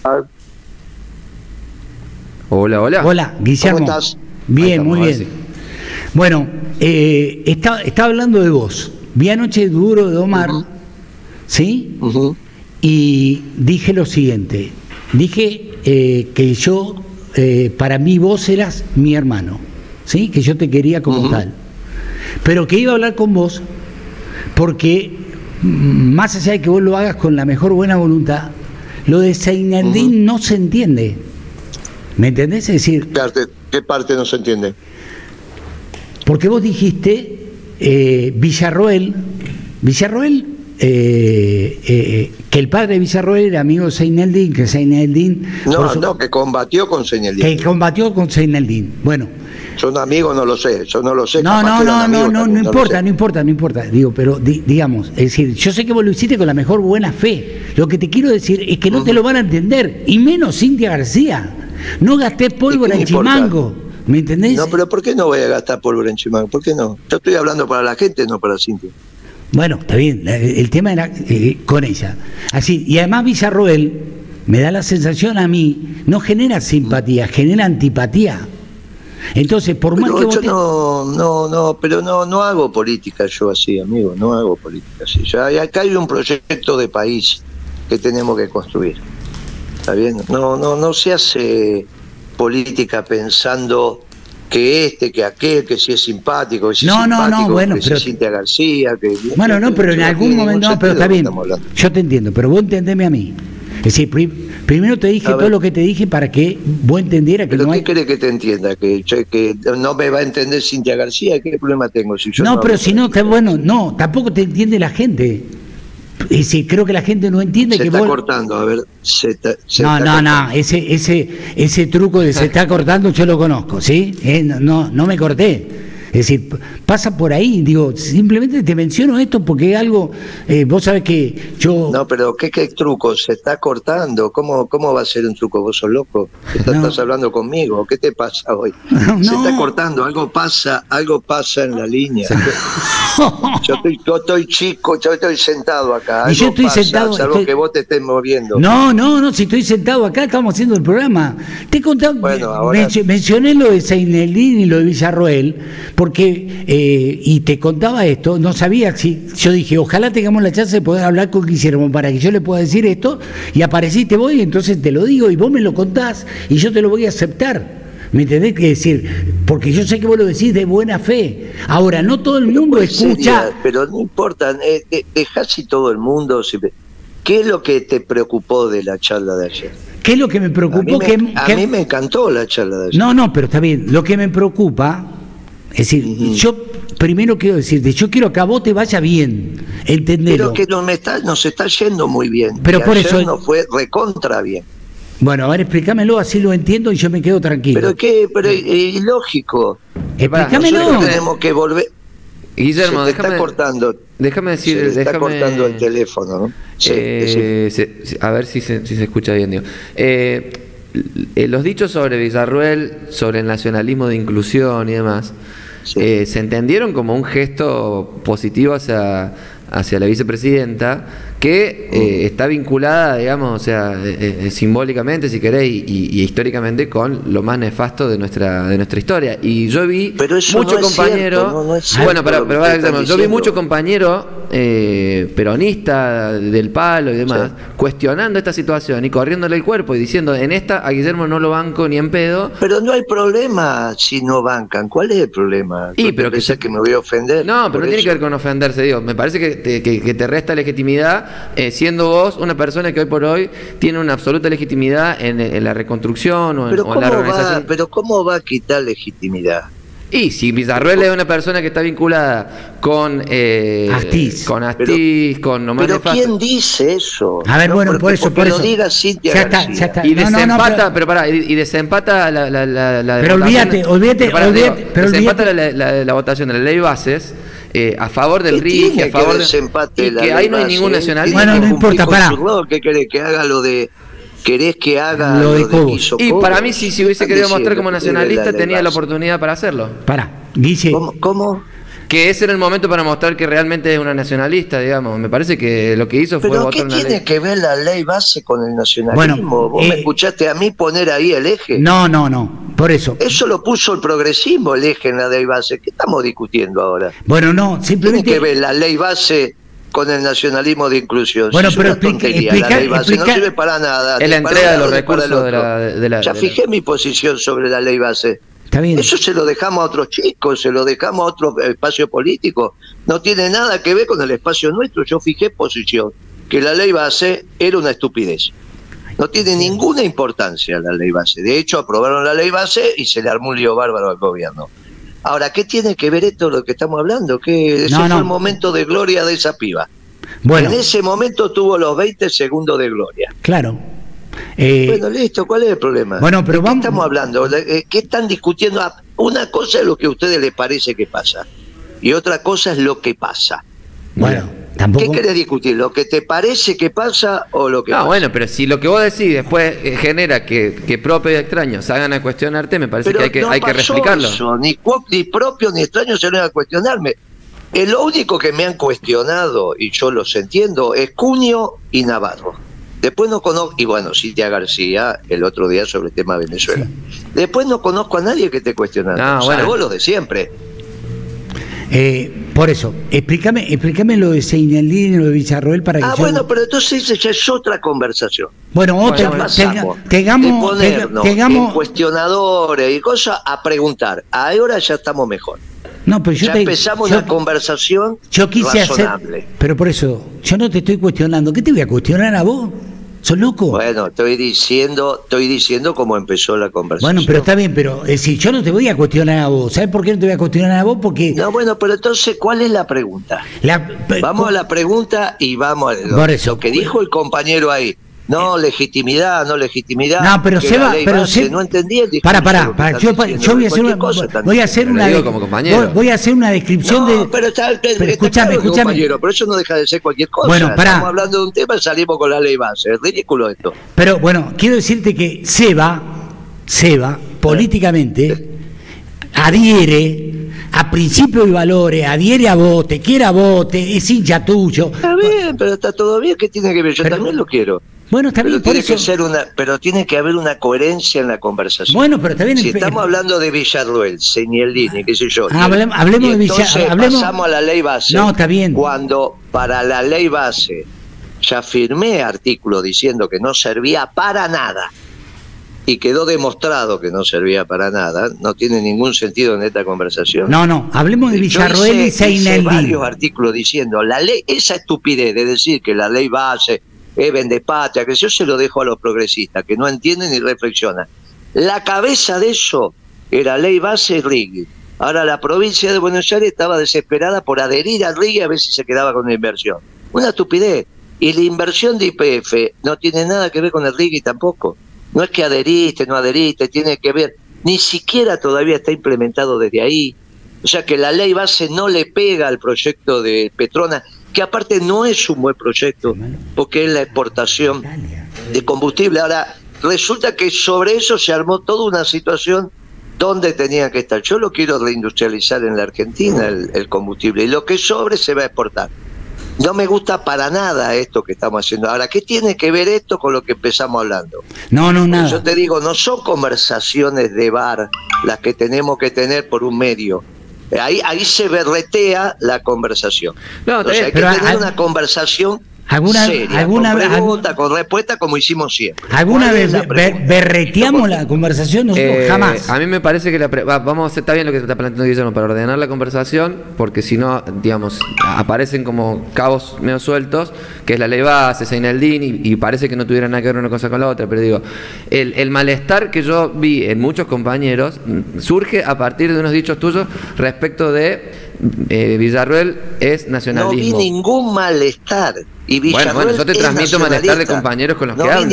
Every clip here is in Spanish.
Hola, hola. Hola, Guillermo. ¿Cómo estás? Bien, Ahí muy estamos, bien. Bueno, estaba hablando de vos. Vi anoche Duro de Omar, ¿sí? Y dije lo siguiente. Dije que yo, para mí vos eras mi hermano, ¿sí? Que yo te quería como tal. Pero que iba a hablar con vos porque, más allá de que vos lo hagas con la mejor buena voluntad, lo de Seinaldín no se entiende. ¿Me entendés? Es decir, ¿Qué parte no se entiende? porque vos dijiste Villarroel, que el padre de Villarroel era amigo de Seinaldín, que Seinaldín... que combatió con Seinaldín. Que combatió con Seinaldín. Bueno. Son amigos, no lo sé, yo no lo sé. No importa. Digo, pero digamos, es decir, yo sé que vos lo hiciste con la mejor buena fe. Lo que te quiero decir es que no te lo van a entender, y menos Cintia García. No gasté pólvora en Chimango, ¿me entendés? No, pero ¿por qué no voy a gastar pólvora en Chimango? ¿Por qué no? Yo estoy hablando para la gente, no para Cintia. Bueno, está bien, el tema era con ella. Así, y además Villarroel, me da la sensación a mí, no genera simpatía, genera antipatía. Entonces, por más que vos no hago política yo así, amigo, no hago política así. Acá hay un proyecto de país que tenemos que construir. ¿Está bien? No se hace política pensando que que aquel, que si es simpático, que si bueno, que pero si Cintia García, que... Bueno, no, pero en algún momento, no, pero está bien, yo te entiendo, pero vos entendeme a mí. Es decir, primero te dije todo lo que te dije para que vos entendieras que ¿pero no qué hay... querés que te entienda? ¿Que no me va a entender Cintia García? ¿Qué problema tengo? Si yo pero si no, bueno, tampoco te entiende la gente. Es decir, creo que la gente no entiende se que está vos... cortando, a ver, No, ese truco de se está cortando yo lo conozco, ¿sí? No me corté. Es decir, pasa por ahí, digo, simplemente te menciono esto porque es algo, vos sabés que yo... No, pero ¿qué truco? Se está cortando, ¿cómo va a ser un truco? ¿Vos sos loco? ¿Estás hablando conmigo? ¿Qué te pasa hoy? Se está cortando, algo pasa en la línea. Yo estoy chico, yo estoy sentado acá. Y yo estoy sentado... Salvo que vos te estés moviendo. No, si estoy sentado acá, estamos haciendo el programa. Te contaba, mencioné lo de Seinaldín y lo de Villarroel, porque, y te contaba esto, no sabía si, yo dije, ojalá tengamos la chance de poder hablar con Guillermo para que yo le pueda decir esto, y apareciste vos, y entonces te lo digo, y vos me lo contás, y yo te lo voy a aceptar. ¿Me entendés? Que decir, porque yo sé que vos lo decís de buena fe. Ahora, no todo el mundo escucha. Pero no importa, dejá si todo el mundo... ¿Qué es lo que te preocupó de la charla de ayer? ¿Qué es lo que me preocupó? A mí me encantó la charla de ayer. No, pero está bien. Lo que me preocupa, es decir, yo primero quiero decirte, yo quiero que a vos te vaya bien, entendelo. Pero que nos está yendo muy bien. Pero por ayer eso nos fue recontra bien. Bueno, a ver, explícamelo, así lo entiendo y yo me quedo tranquilo. Pero es ilógico. Explícamelo. Nosotros tenemos que volver. Guillermo, está cortando. Déjame decir. Está cortando el teléfono, ¿no? A ver si se escucha bien, digo. Los dichos sobre Villarroel, sobre el nacionalismo de inclusión y demás, se entendieron como un gesto positivo hacia la vicepresidenta, que está vinculada, digamos, o sea, simbólicamente, si querés, y históricamente con lo más nefasto de nuestra historia. Y yo vi muchos compañeros, yo vi muchos compañeros peronistas del palo y demás, cuestionando esta situación y corriéndole el cuerpo y diciendo, en esta a Guillermo no lo banco ni en pedo. Pero no hay problema si no bancan. ¿Cuál es el problema? Pero que me voy a ofender. No, pero no tiene que ver con ofenderse, digo. Me parece que te resta legitimidad, siendo vos una persona que hoy por hoy tiene una absoluta legitimidad en la reconstrucción o en la reorganización. Pero ¿cómo va a quitar legitimidad? Y si Villarroel es una persona que está vinculada con Astiz, con Omar Pero Nefasto. ¿Quién dice eso? A ver, bueno, por eso. Lo diga Cintia García. Ya está. Y desempata, pero pará, y desempata la pero olvídate. Desempata la votación de la ley bases a favor del RIG, a favor de desempate y que ahí no hay ningún nacionalismo. Bueno, no importa, pará. ¿Qué querés que haga lo de? ¿Querés que haga lo de Cobos? Y para mí, si hubiese querido mostrar como nacionalista, tenía la oportunidad para hacerlo. Pará, Guille. ¿Cómo? que ese era el momento para mostrar que realmente es una nacionalista, digamos. Me parece que lo que hizo fue votar una ley. ¿Pero qué tiene que ver la ley base con el nacionalismo? Bueno, ¿Vos me escuchaste a mí poner ahí el eje? No, por eso. Eso lo puso el progresismo, el eje en la ley base. ¿Qué estamos discutiendo ahora? Bueno, no, simplemente... Tiene que ver la ley base con el nacionalismo de inclusión. Bueno, si pero la ley base no sirve para nada. Es la entrega de los recursos de la... Ya fijé mi posición sobre la ley base. Está bien. Eso se lo dejamos a otros chicos, se lo dejamos a otro espacio político. No tiene nada que ver con el espacio nuestro. Yo fijé posición, que la ley base era una estupidez. No tiene ninguna importancia la ley base. De hecho, aprobaron la ley base y se le armó un lío bárbaro al gobierno. Ahora, ¿qué tiene que ver esto lo que estamos hablando? Que ese fue el momento de gloria de esa piba. Bueno. En ese momento tuvo los 20 segundos de gloria. Claro. Bueno, listo, ¿cuál es el problema? Bueno, pero ¿De qué estamos hablando? ¿Qué están discutiendo? Una cosa es lo que a ustedes les parece que pasa y otra cosa es lo que pasa. Bueno, tampoco... ¿Qué querés discutir? ¿Lo que te parece que pasa o lo que pasa? Bueno, pero si lo que vos decís después genera que propios y extraños salgan a cuestionarte, me parece pero que hay que reexplicarlo. Eso, ni propios ni extraños salieron a cuestionarme. Lo único que me han cuestionado, y yo los entiendo, es Cunio y Navarro. Después no conozco, y bueno, Cintia García el otro día sobre el tema de Venezuela. Sí. Después no conozco a nadie que esté cuestionando, salvo los de siempre. Por eso, explícame lo de Seinaldini y lo de Villarroel para que yo... bueno, pero entonces ya es otra conversación. Bueno, otra, tengamos en cuestionadores y cosas a preguntar. Ahora ya estamos mejor. No, pero ya empezamos una conversación razonable. Pero por eso, yo no te estoy cuestionando. ¿Qué te voy a cuestionar a vos? ¿Sos loco? Bueno, estoy diciendo cómo empezó la conversación. Bueno, pero está bien, pero si yo no te voy a cuestionar a vos. ¿Sabes por qué no te voy a cuestionar a vos? Porque... No, bueno, pero entonces, ¿cuál es la pregunta? Vamos a la pregunta y vamos a lo que dijo el compañero ahí. No, legitimidad. No, pero Seba, no entendí el discurso. Para. Yo voy a hacer una descripción de... Pero escúchame. Pero eso no deja de ser cualquier cosa. Bueno, estamos hablando de un tema y salimos con la ley base. Es ridículo esto. Pero bueno, quiero decirte que Seba, políticamente, adhiere a principios y valores, adhiere a vos, te quiere a vos, es hincha tuyo. Está bien, pero está todo bien. ¿Qué tiene que ver? Yo también lo quiero. Bueno, está bien, pero tiene que haber una coherencia en la conversación. Bueno, pero está bien. Si estamos hablando de Villarroel, Seinaldini, qué sé yo. Hablemos de Villarroel. Pasamos a la ley base. No, está bien. Cuando para la ley base ya firmé artículo diciendo que no servía para nada y quedó demostrado que no servía para nada, no tiene ningún sentido en esta conversación. No, hablemos de Villarroel y Seinaldini. Varios artículos diciendo la ley, esa estupidez de decir que la ley base vende patria, que yo se lo dejo a los progresistas, que no entienden ni reflexionan. La cabeza de eso era ley base Rigui. Ahora la provincia de Buenos Aires estaba desesperada por adherir al Rigui a ver si se quedaba con la inversión. Una estupidez. Y la inversión de YPF no tiene nada que ver con el Rigui tampoco. No es que adheriste, no adheriste, tiene que ver. Ni siquiera todavía está implementado desde ahí. O sea que la ley base no le pega al proyecto de Petronas, que aparte no es un buen proyecto, porque es la exportación de combustible. Ahora, resulta que sobre eso se armó toda una situación donde tenía que estar. Yo lo quiero reindustrializar en la Argentina, el combustible, y lo que sobre se va a exportar. No me gusta para nada esto que estamos haciendo. Ahora, ¿qué tiene que ver esto con lo que empezamos hablando? No, nada. Yo te digo, no son conversaciones de bar las que tenemos que tener por un medio. Ahí se berretea la conversación. No, hay que tener una conversación seria, con pregunta, con respuesta, como hicimos siempre. ¿Alguna vez berreteamos la conversación? Nosotros jamás. A mí me parece que vamos a hacer, está bien lo que está planteando Guillermo, para ordenar la conversación, porque si no, digamos, aparecen como cabos medio sueltos, que es la ley base, Seinaldini, y parece que no tuviera nada que ver una cosa con la otra, pero digo, el malestar que yo vi en muchos compañeros surge a partir de unos dichos tuyos respecto de Villarroel es nacionalismo. No vi ningún malestar. Y bueno, yo te transmito malestar de compañeros con los que hablo. No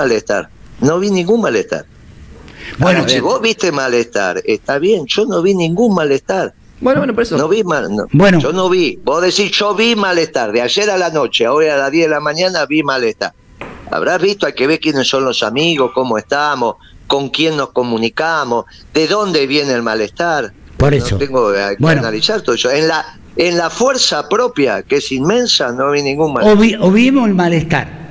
vi ningún malestar. Bueno, si vos viste malestar, está bien, yo no vi ningún malestar. Bueno, por eso. No vi yo no vi. Vos decís, yo vi malestar. De ayer a la noche, hoy a las 10 de la mañana vi malestar. Habrás visto, hay que ver quiénes son los amigos, cómo estamos, con quién nos comunicamos, de dónde viene el malestar. Por eso. No tengo que analizar todo eso. En la fuerza propia, que es inmensa, no vi ningún malestar. Obviemos el malestar.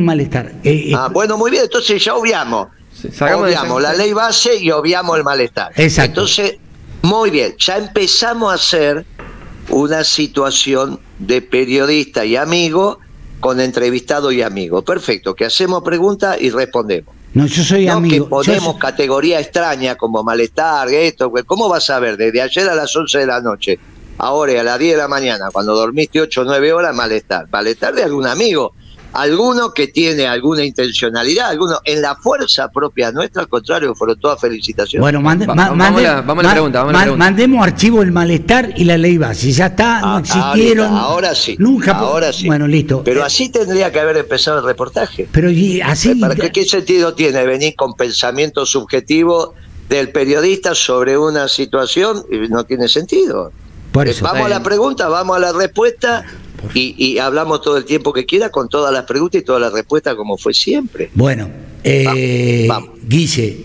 Bueno, muy bien, entonces ya obviamos. Sí, obviamos la ley base y obviamos el malestar. Exacto. Entonces, muy bien, ya empezamos a hacer una situación de periodista y amigo con entrevistado y amigo. Perfecto, que hacemos preguntas y respondemos. No, yo soy amigo. Que ponemos categoría extraña como malestar, esto. ¿Cómo vas a ver? Desde ayer a las 11 de la noche, ahora a las 10 de la mañana, cuando dormiste 8 o 9 horas, malestar. Malestar de algún amigo. Alguno que tiene alguna intencionalidad, alguno en la fuerza propia nuestra, al contrario, fueron todas felicitaciones. Bueno, vamos a la pregunta. Mandemos archivo el malestar y la ley base. Ya está, no existieron. Ahora sí. Nunca. Ahora sí. Bueno, listo. Pero así tendría que haber empezado el reportaje. Pero así. ¿Para qué sentido tiene venir con pensamiento subjetivo del periodista sobre una situación? No tiene sentido. Por eso, vamos a la pregunta, vamos a la respuesta. Y hablamos todo el tiempo que quiera con todas las preguntas y todas las respuestas como fue siempre. Bueno, vamos. Guille,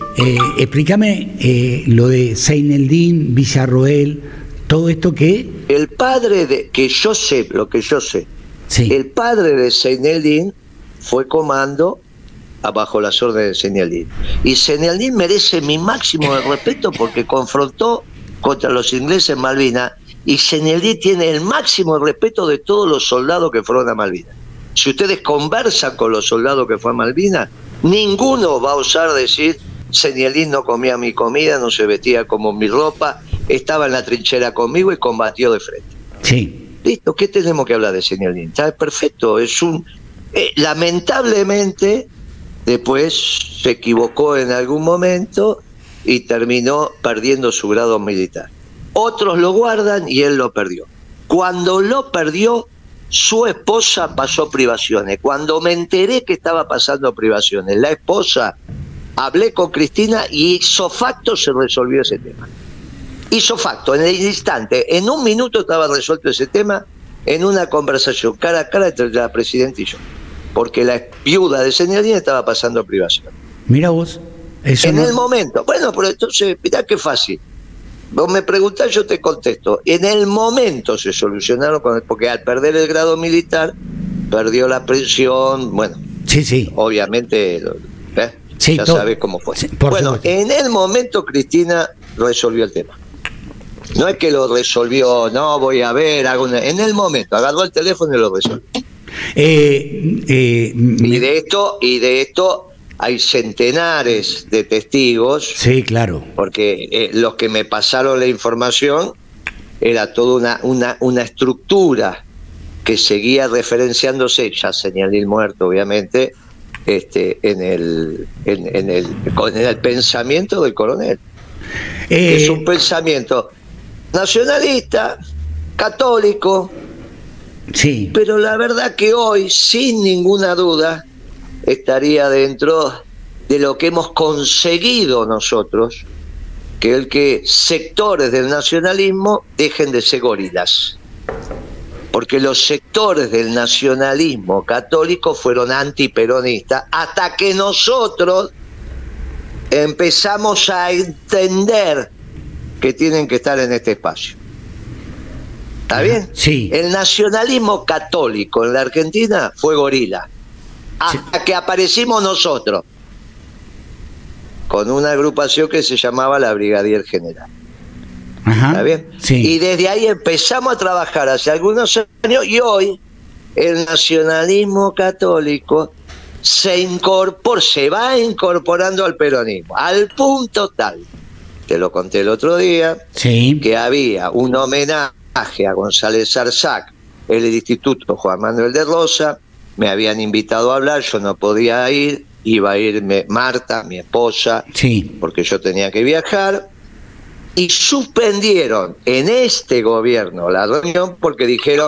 explícame lo de Seineldin, Villarroel, todo esto que... El padre de... que yo sé, lo que yo sé. Sí. El padre de Seineldin fue comando bajo las órdenes de Seineldin. Y Seineldin merece mi máximo respeto porque confrontó contra los ingleses en Malvinas. Y Seineldin tiene el máximo respeto de todos los soldados que fueron a Malvinas. Si ustedes conversan con los soldados que fueron a Malvinas, ninguno va a osar decir Seineldin no comía mi comida, no se vestía como mi ropa, estaba en la trinchera conmigo y combatió de frente. Sí. Listo, ¿qué tenemos que hablar de Seineldin? Está perfecto, es un... lamentablemente, después se equivocó en algún momento y terminó perdiendo su grado militar. Otros lo guardan y él lo perdió. Cuando lo perdió, su esposa pasó privaciones. Cuando me enteré que estaba pasando privaciones, la esposa, hablé con Cristina y ipso facto se resolvió ese tema. Ipso facto, en el instante, en un minuto estaba resuelto ese tema en una conversación cara a cara entre la presidenta y yo. Porque la viuda de Seineldin estaba pasando privaciones. Mira vos. Eso en el momento. Bueno, pero entonces, mirá qué fácil. Vos me preguntás, yo te contesto. En el momento se solucionaron, porque al perder el grado militar, perdió la pensión, bueno, sí. Obviamente, sí, ya sabés cómo fue. Sí, bueno, supuesto. En el momento Cristina resolvió el tema. No es que lo resolvió, no, voy a ver, en el momento, agarró el teléfono y lo resolvió. Y de esto hay centenares de testigos. Sí, claro. Porque los que me pasaron la información era toda una estructura que seguía referenciándose, ya Seineldin muerto obviamente, en el pensamiento del coronel. Es un pensamiento nacionalista, católico, sí. Pero la verdad que hoy, sin ninguna duda, estaría dentro de lo que hemos conseguido nosotros, que sectores del nacionalismo dejen de ser gorilas. Porque los sectores del nacionalismo católico fueron antiperonistas hasta que nosotros empezamos a entender que tienen que estar en este espacio. ¿Está bien? Sí. El nacionalismo católico en la Argentina fue gorila. Hasta que aparecimos nosotros con una agrupación que se llamaba la Brigadier General. Ajá, ¿está bien? Sí. Y desde ahí empezamos a trabajar hace algunos años y hoy el nacionalismo católico se va incorporando al peronismo, al punto tal, te lo conté el otro día, sí. Que había un homenaje a González Zarzac en el Instituto Juan Manuel de Rosa. Me habían invitado a hablar, yo no podía ir, iba a irme Marta, mi esposa, sí. Porque yo tenía que viajar, y suspendieron en este gobierno la reunión porque dijeron: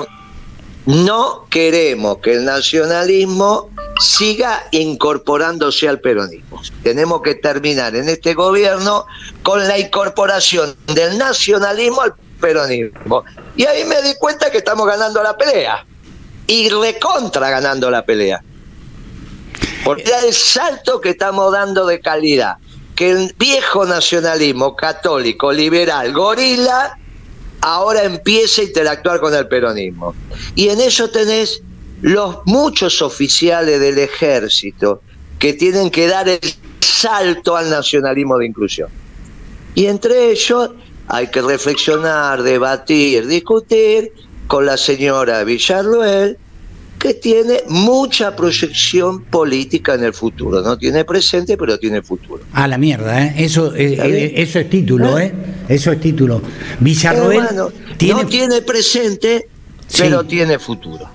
no queremos que el nacionalismo siga incorporándose al peronismo. Tenemos que terminar en este gobierno con la incorporación del nacionalismo al peronismo. Y ahí me di cuenta que estamos ganando la pelea. Y recontra ganando la pelea. Porque era el salto que estamos dando de calidad. que el viejo nacionalismo católico, liberal, gorila, ahora empieza a interactuar con el peronismo. Y en eso tenés los muchos oficiales del ejército que tienen que dar el salto al nacionalismo de inclusión. Y entre ellos hay que reflexionar, debatir, discutir con la señora Villarruel, que tiene mucha proyección política en el futuro. No tiene presente, pero tiene futuro. Ah, la mierda, ¿eh? Eso es título, ¿eh? Eso es título. Villarruel no tiene presente, sí, pero tiene futuro.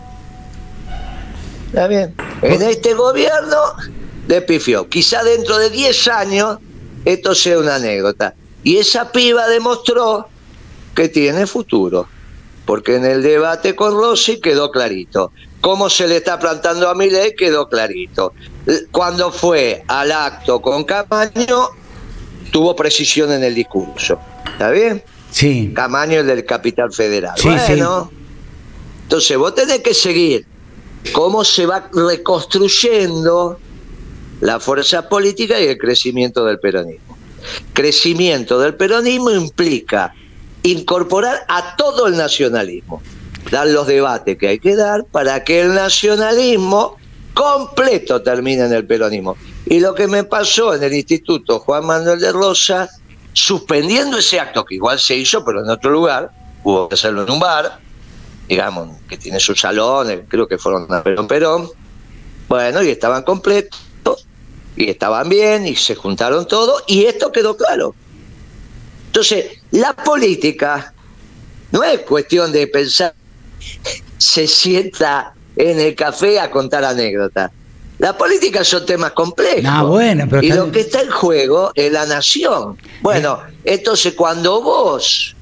¿Está bien? En este gobierno le pifió. Quizá dentro de 10 años esto sea una anécdota. Y esa piba demostró que tiene futuro. Porque en el debate con Rossi quedó clarito. Cómo se le está plantando a Milei quedó clarito. Cuando fue al acto con Camaño, tuvo precisión en el discurso. ¿Está bien? Sí. Camaño, el del Capital Federal. Sí, bueno, sí. Entonces vos tenés que seguir cómo se va reconstruyendo la fuerza política y el crecimiento del peronismo. Crecimiento del peronismo implica incorporar a todo el nacionalismo, dar los debates que hay que dar para que el nacionalismo completo termine en el peronismo. Y lo que me pasó en el Instituto Juan Manuel de Rosas, suspendiendo ese acto que igual se hizo, pero en otro lugar, hubo que hacerlo en un bar, digamos, que tiene sus salones, creo que fueron a Perón, bueno, y estaban completos, y estaban bien, y se juntaron todos, y esto quedó claro. Entonces, la política no es cuestión de pensar, se sienta en el café a contar anécdotas. La política son temas complejos. Bueno, pero y lo que está en juego es la nación. Bueno, entonces cuando vos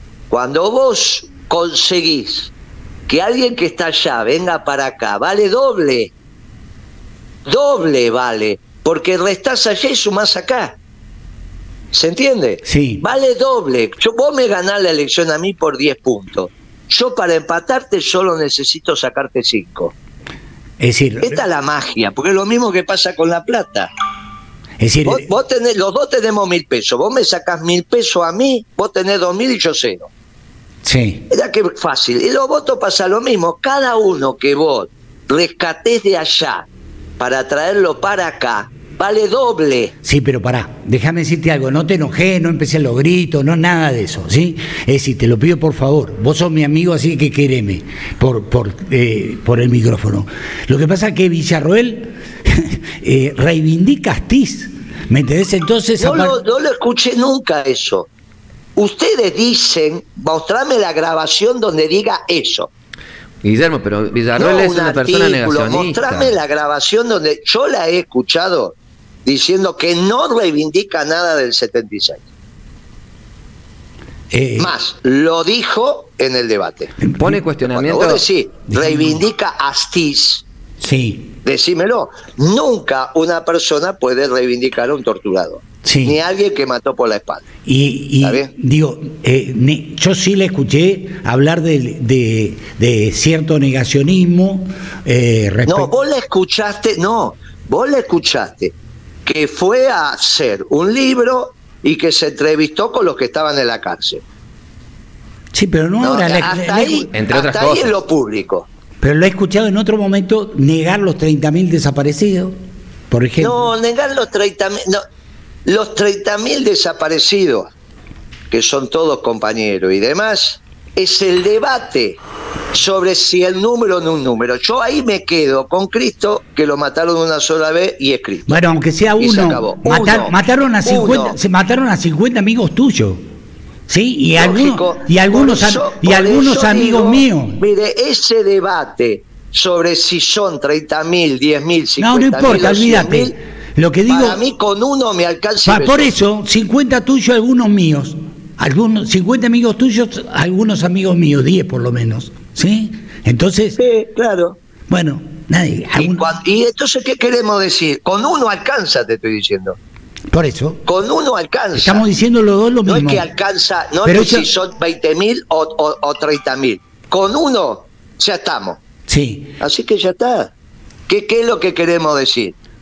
conseguís que alguien que está allá venga para acá, vale doble vale, porque restás allá y sumás acá. ¿Se entiende? Sí. Vale doble. Vos me ganás la elección a mí por 10 puntos. Yo para empatarte solo necesito sacarte 5. Es decir, esta es la magia, porque es lo mismo que pasa con la plata. Es decir, vos tenés, los dos tenemos 1.000 pesos. Vos me sacás 1.000 pesos a mí, vos tenés 2.000 y yo 0. Sí. Era que fácil. Y los votos pasa lo mismo. Cada uno que vos rescatés de allá para traerlo para acá, vale doble. Sí, pero pará, déjame decirte algo, no te enojé, no empecé los gritos, no nada de eso, ¿sí? Es decir, te lo pido por favor, vos sos mi amigo, así que quereme por el micrófono. Lo que pasa es que Villarruel reivindica a Astiz, ¿me entendés? Entonces... No lo escuché nunca eso. Ustedes dicen, mostrame la grabación donde diga eso. Guillermo, pero Villarruel es una persona negacionista. Mostrame la grabación donde yo la he escuchado diciendo que no reivindica nada del 76. Más, lo dijo en el debate. Pone cuestionamiento. Cuando vos decís, reivindica Astiz, sí, decímelo. Nunca una persona puede reivindicar a un torturador. Sí. Ni a alguien que mató por la espalda. Y digo, yo sí le escuché hablar de cierto negacionismo. No, vos le escuchaste que fue a hacer un libro y que se entrevistó con los que estaban en la cárcel. Sí, pero no ahora. Hasta ahí en lo público. Pero lo he escuchado en otro momento negar los 30.000 desaparecidos, por ejemplo. No, negar los 30.000... No. Los 30.000 desaparecidos, que son todos compañeros y demás, es el debate sobre si el número o no un número. Yo ahí me quedo con Cristo, que lo mataron una sola vez y es Cristo. Bueno, aunque sea uno, mataron a 50, se mataron a 50 amigos tuyos. ¿Sí? Y algunos amigos míos. Mire, ese debate sobre si son 30.000, 10.000, 50.000, no importa, olvídate. Lo que digo, para mí con uno me alcanza. Por eso, 50 tuyos, algunos míos. 50 amigos tuyos, algunos amigos míos, 10 por lo menos. ¿Sí? Entonces. Sí, claro. Bueno, nadie. ¿Y entonces qué queremos decir? Con uno alcanza, te estoy diciendo. Por eso. Con uno alcanza. Estamos diciendo los dos lo mismo. No es que alcanza, no es que si son 20.000 o 30.000. Con uno ya estamos. Sí. Así que ya está. ¿Qué es lo que queremos decir?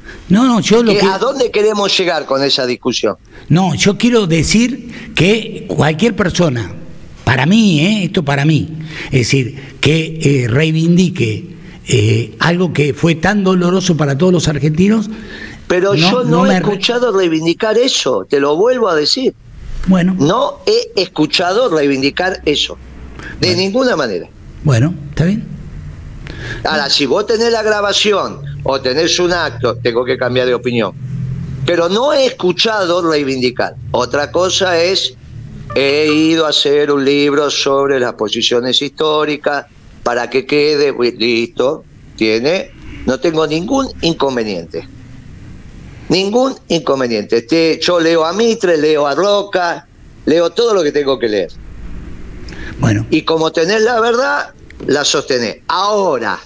No, yo lo que... ¿A dónde queremos llegar con esa discusión? No, yo quiero decir que cualquier persona, para mí, esto para mí, es decir, que reivindique algo que fue tan doloroso para todos los argentinos. Pero yo no he escuchado reivindicar eso, te lo vuelvo a decir. Bueno. No he escuchado reivindicar eso, de ninguna manera. Bueno, está bien. Ahora, si vos tenés la grabación o tenés un acto, tengo que cambiar de opinión. Pero no he escuchado reivindicar. Otra cosa es, he ido a hacer un libro sobre las posiciones históricas para que quede, listo, no tengo ningún inconveniente. Ningún inconveniente. Yo leo a Mitre, leo a Roca, leo todo lo que tengo que leer. Bueno. Y como tenés la verdad, la sostenés. Ahora,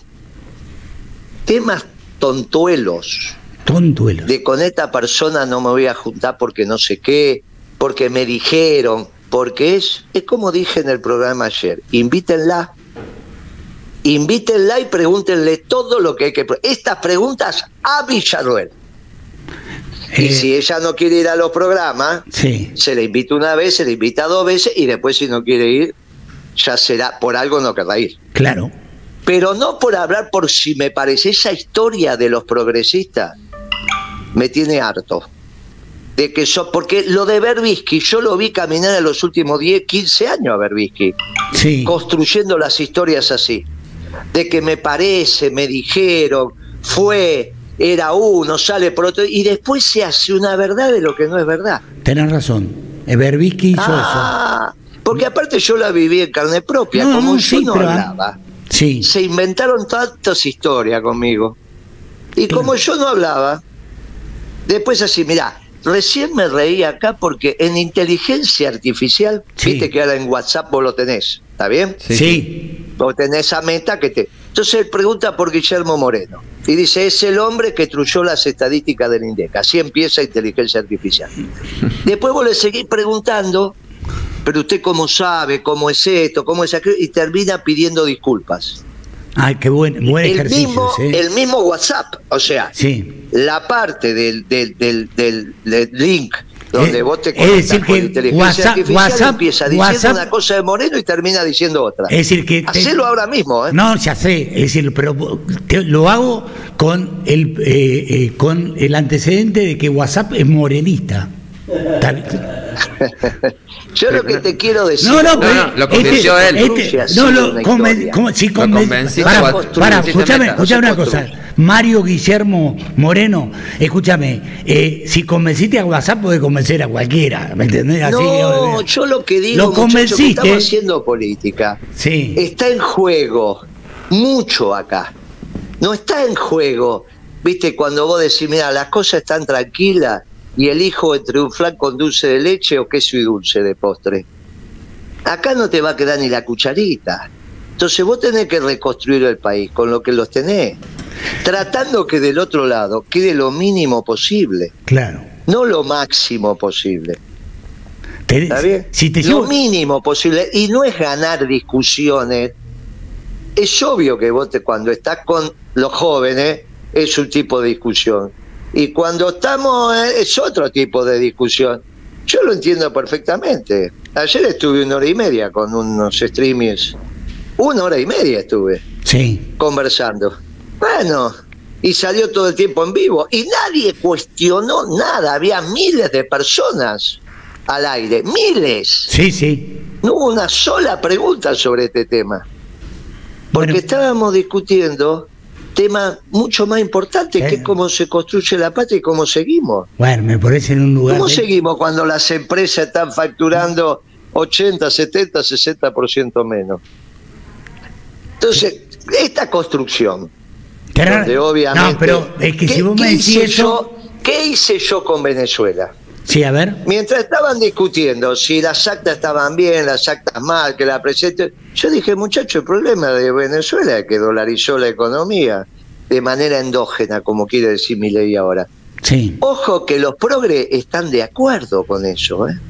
temas tontuelos. De con esta persona no me voy a juntar porque no sé qué, porque me dijeron, porque es como dije en el programa ayer, invítenla y pregúntenle todo lo que hay que... Estas preguntas a Villarruel. Y si ella no quiere ir a los programas, se le invita una vez, se le invita 2 veces, y después si no quiere ir, ya será, por algo no querrá ir. Claro. Pero no por hablar, por si me parece, esa historia de los progresistas me tiene harto. De que porque lo de Berbisky, yo lo vi caminar en los últimos 10, 15 años a Berbisky, construyendo las historias así. De que me parece, me dijeron, era uno, sale por otro, y después se hace una verdad de lo que no es verdad. Tenés razón, Berbisky hizo eso. Porque aparte yo la viví en carne propia, como yo no hablaba. Se inventaron tantas historias conmigo. Y como yo no hablaba, después así, mirá, recién me reí acá porque en inteligencia artificial, viste que ahora en WhatsApp vos lo tenés, ¿está bien? Sí. Vos tenés esa meta que te... Entonces él pregunta por Guillermo Moreno y dice, es el hombre que truyó las estadísticas del INDEC. Así empieza inteligencia artificial. Después vos le seguís preguntando, pero usted cómo sabe, cómo es esto, cómo es aquello, y termina pidiendo disculpas. Ay, qué buen ejercicio. El mismo WhatsApp, o sea, la parte del link donde vos te conectas con inteligencia artificial empieza diciendo una cosa de Moreno y termina diciendo otra. Es decir que hacelo ahora mismo, No, ya sé, es decir, pero lo hago con el antecedente de que WhatsApp es morenista. Yo lo que te quiero decir. Lo convenció él. Escúchame una cosa. Mario Guillermo Moreno, escúchame, si convenciste a WhatsApp podés convencer a cualquiera, ¿me entendés? Así, yo lo que digo, muchachos, que estamos haciendo política. Está en juego mucho acá. No está en juego, viste, cuando vos decís, mira, las cosas están tranquilas y elijo entre un flan con dulce de leche o queso y dulce de postre. Acá no te va a quedar ni la cucharita. Entonces vos tenés que reconstruir el país con lo que los tenés, tratando que del otro lado quede lo mínimo posible. Claro. No lo máximo posible. ¿Está bien? Lo mínimo posible. Y no es ganar discusiones. Es obvio que vos cuando estás con los jóvenes es un tipo de discusión. Y cuando estamos es otro tipo de discusión. Yo lo entiendo perfectamente. Ayer estuve 1 hora y media con unos streamers. 1 hora y media estuve conversando. Bueno, y salió todo el tiempo en vivo. Y nadie cuestionó nada. Había miles de personas al aire. Miles. No hubo una sola pregunta sobre este tema. Porque estábamos discutiendo temas mucho más importantes, que es cómo se construye la patria y cómo seguimos. Bueno, me parece en un lugar... ¿Cómo seguimos cuando las empresas están facturando 80, 70, 60% menos? Entonces, esta construcción, donde obviamente... No, pero es que si vos me decís eso... ¿Qué hice yo con Venezuela? Sí, a ver. Mientras estaban discutiendo si las actas estaban bien, las actas mal, que la presidente... Yo dije, muchacho, el problema de Venezuela es que dolarizó la economía de manera endógena, como quiere decir Milei ahora. Ojo que los progres están de acuerdo con eso, ¿eh?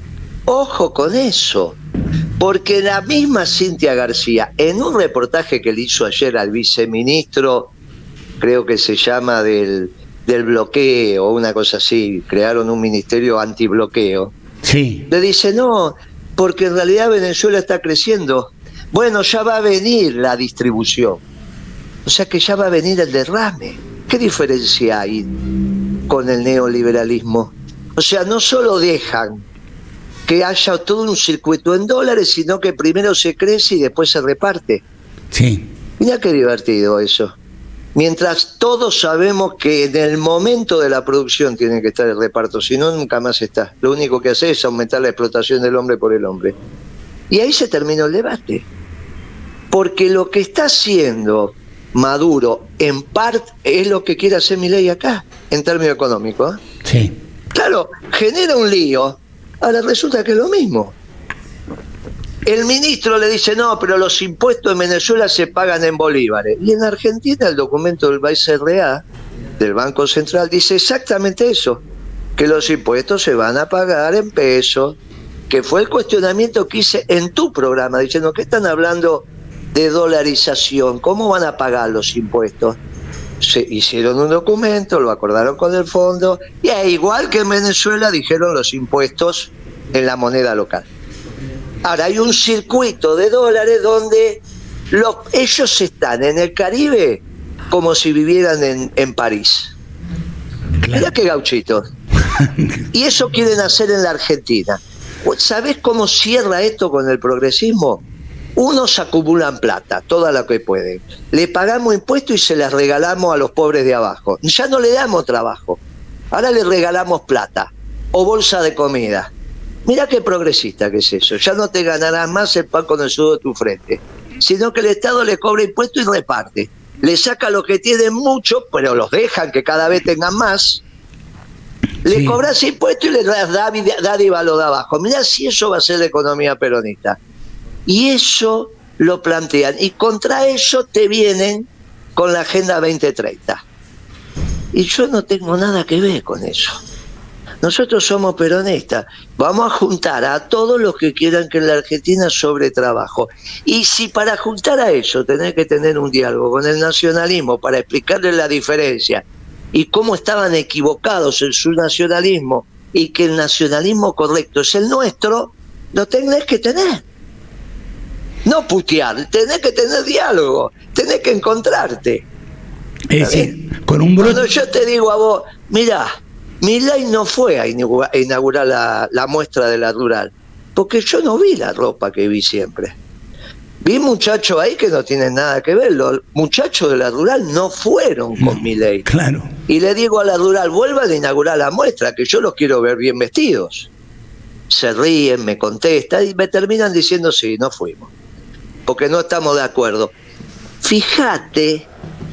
Ojo con eso. Porque la misma Cintia García, en un reportaje que le hizo ayer al viceministro, creo que se llama del del bloqueo, una cosa así, crearon un ministerio antibloqueo. Sí. Le dice, no, porque en realidad Venezuela está creciendo. Bueno, ya va a venir la distribución. O sea que ya va a venir el derrame. ¿Qué diferencia hay con el neoliberalismo? O sea, no solo dejan que haya todo un circuito en dólares, sino que primero se crece y después se reparte. Sí. Mira qué divertido eso. Mientras todos sabemos que en el momento de la producción tiene que estar el reparto, si no, nunca más está. Lo único que hace es aumentar la explotación del hombre por el hombre. Y ahí se terminó el debate. Porque lo que está haciendo Maduro, en parte, es lo que quiere hacer Milei acá, en términos económicos. Sí. Claro, genera un lío. Ahora resulta que es lo mismo. El ministro le dice, no, pero los impuestos en Venezuela se pagan en bolívares. Y en Argentina el documento del BCRA, del Banco Central, dice exactamente eso, que los impuestos se van a pagar en pesos, que fue el cuestionamiento que hice en tu programa, diciendo que están hablando de dolarización, ¿cómo van a pagar los impuestos? Se hicieron un documento, lo acordaron con el fondo, y igual que en Venezuela dijeron los impuestos en la moneda local. Ahora hay un circuito de dólares donde ellos están en el Caribe como si vivieran en París. Claro. Mirá qué gauchitos. Y eso quieren hacer en la Argentina. ¿Sabés cómo cierra esto con el progresismo? Unos acumulan plata, toda la que pueden. Le pagamos impuestos y se las regalamos a los pobres de abajo. Ya no le damos trabajo. Ahora le regalamos plata o bolsa de comida. Mirá qué progresista que es eso. Ya no te ganarás más el pan con el sudor de tu frente, sino que el Estado le cobra impuestos y reparte. Le saca lo que tienen mucho, pero los dejan que cada vez tengan más. Le sí. Cobras impuestos y le das dádiva a lo de abajo. Mirá si eso va a ser la economía peronista. Y eso lo plantean. Y contra eso te vienen con la Agenda 2030. Y yo no tengo nada que ver con eso. Nosotros somos peronistas, vamos a juntar a todos los que quieran que en la Argentina sobre trabajo. Y si para juntar a eso tenés que tener un diálogo con el nacionalismo para explicarles la diferencia y cómo estaban equivocados en su nacionalismo y que el nacionalismo correcto es el nuestro, lo tenés que tener. No putear, tenés que tener diálogo, tenés que encontrarte. Es decir, con un Cuando yo te digo a vos, mirá, Milei no fue a inaugurar la muestra de la rural, porque yo no vi la ropa que vi siempre. Vi muchachos ahí que no tienen nada que ver. Los muchachos de la rural no fueron con Milei. Claro. Y le digo a la rural, vuelvan a inaugurar la muestra, que yo los quiero ver bien vestidos. Se ríen, me contestan y me terminan diciendo sí, no fuimos, porque no estamos de acuerdo. Fíjate,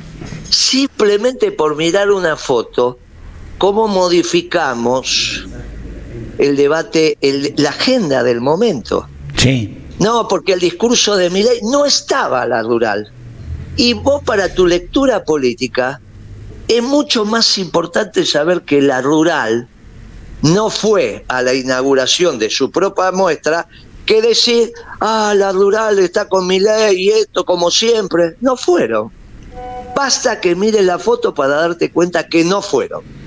simplemente por mirar una foto, cómo modificamos el debate, la agenda del momento. Sí. No, porque el discurso de Milei no estaba a la rural. Y vos, para tu lectura política, es mucho más importante saber que la rural no fue a la inauguración de su propia muestra que decir, la rural está con Milei y esto como siempre. No fueron. Basta que mires la foto para darte cuenta que no fueron.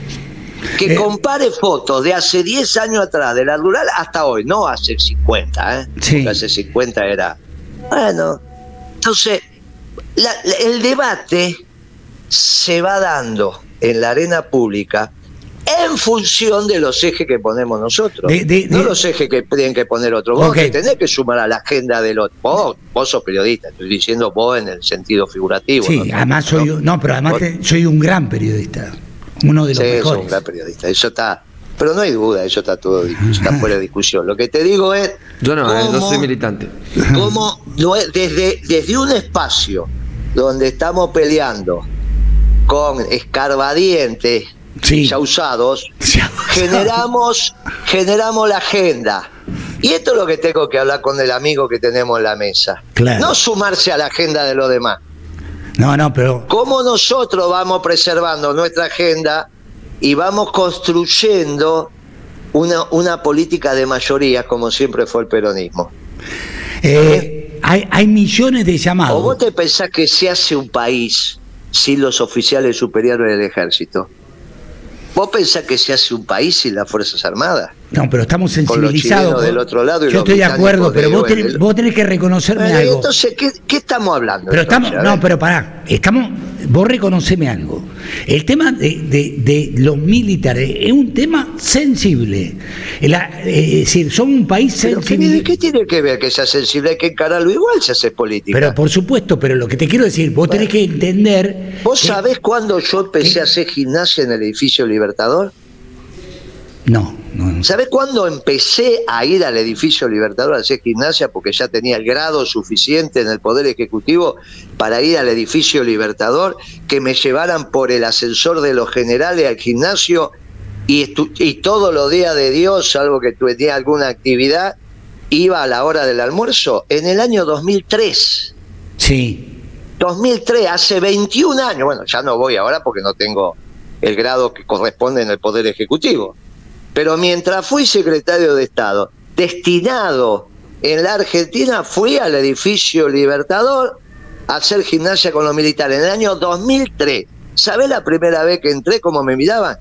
Que compare fotos de hace 10 años atrás de la rural hasta hoy, no hace 50, sí. Porque hace 50 era... Bueno, entonces, el debate se va dando en la arena pública en función de los ejes que ponemos nosotros, no los ejes que tienen que poner otros. Vos que tenés que sumar a la agenda del otro. Vos sos periodista, estoy diciendo vos en el sentido figurativo. Sí, ¿no? Además pero además soy un gran periodista. Uno de los mejores. Sí, un gran periodista, eso está, pero no hay duda, eso está todo, está fuera de discusión. Lo que te digo es, yo no soy militante. Cómo desde un espacio donde estamos peleando con escarbadientes, sí, ya usados, generamos la agenda. Y esto es lo que tengo que hablar con el amigo que tenemos en la mesa. Claro. No sumarse a la agenda de los demás. No, pero... ¿Cómo nosotros vamos preservando nuestra agenda y vamos construyendo una política de mayoría, como siempre fue el peronismo? Hay millones de llamados. ¿O vos te pensás que se hace un país sin los oficiales superiores del ejército. ¿Vos pensás que se hace un país sin las Fuerzas Armadas? No, pero estamos sensibilizados. Con los chilenos del otro lado y yo estoy de acuerdo, pero vos tenés que reconocerme algo. Entonces, ¿qué estamos hablando? Pero entonces, no, pero pará, vos reconoceme algo. El tema de los militares es un tema sensible. Es decir, somos un país sensible. ¿Qué tiene que ver que sea sensible? Hay que encararlo igual si haces política. Pero por supuesto, pero lo que te quiero decir, vos tenés que entender. ¿Vos sabés cuándo yo empecé a hacer gimnasia en el edificio Libertador? No. ¿Sabés cuándo empecé a ir al edificio Libertador a hacer gimnasia? Porque ya tenía el grado suficiente en el Poder Ejecutivo para ir al edificio Libertador, que me llevaran por el ascensor de los generales al gimnasio y todos los días de Dios, salvo que tenía alguna actividad, iba a la hora del almuerzo, en el año 2003. Sí. 2003, hace 21 años. Bueno, ya no voy ahora porque no tengo el grado que corresponde en el Poder Ejecutivo. Pero mientras fui secretario de Estado, destinado en la Argentina, fui al edificio Libertador a hacer gimnasia con los militares en el año 2003. ¿Sabés la primera vez que entré cómo me miraban?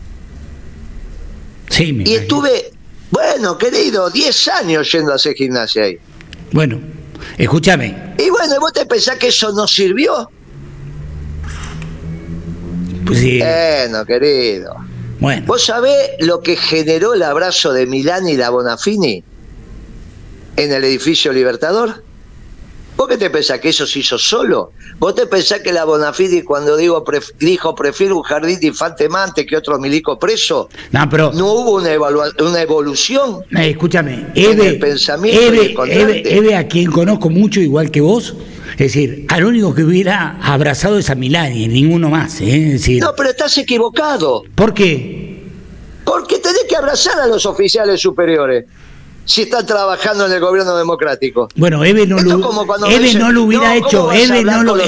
Sí, me y estuve, bueno, querido, 10 años yendo a hacer gimnasia ahí. Bueno, escúchame. Y bueno, ¿vos te pensás que eso no sirvió? Pues sí. Bueno, querido. Bueno. ¿Vos sabés lo que generó el abrazo de Milán y la Bonafini en el edificio Libertador? ¿Vos qué te pensás que eso se hizo solo? ¿Vos te pensás que la Bonafini cuando dijo prefiero un jardín de infante mante que otro milico preso? No, pero no hubo una evolución. Escúchame, en el pensamiento Eve, a quien conozco mucho igual que vos. Es decir, al único que hubiera abrazado es a Milani, ninguno más. Es decir, no, pero estás equivocado. ¿Por qué? Porque tenés que abrazar a los oficiales superiores si están trabajando en el gobierno democrático. Bueno, Eve no lo hubiera hecho. Eve no lo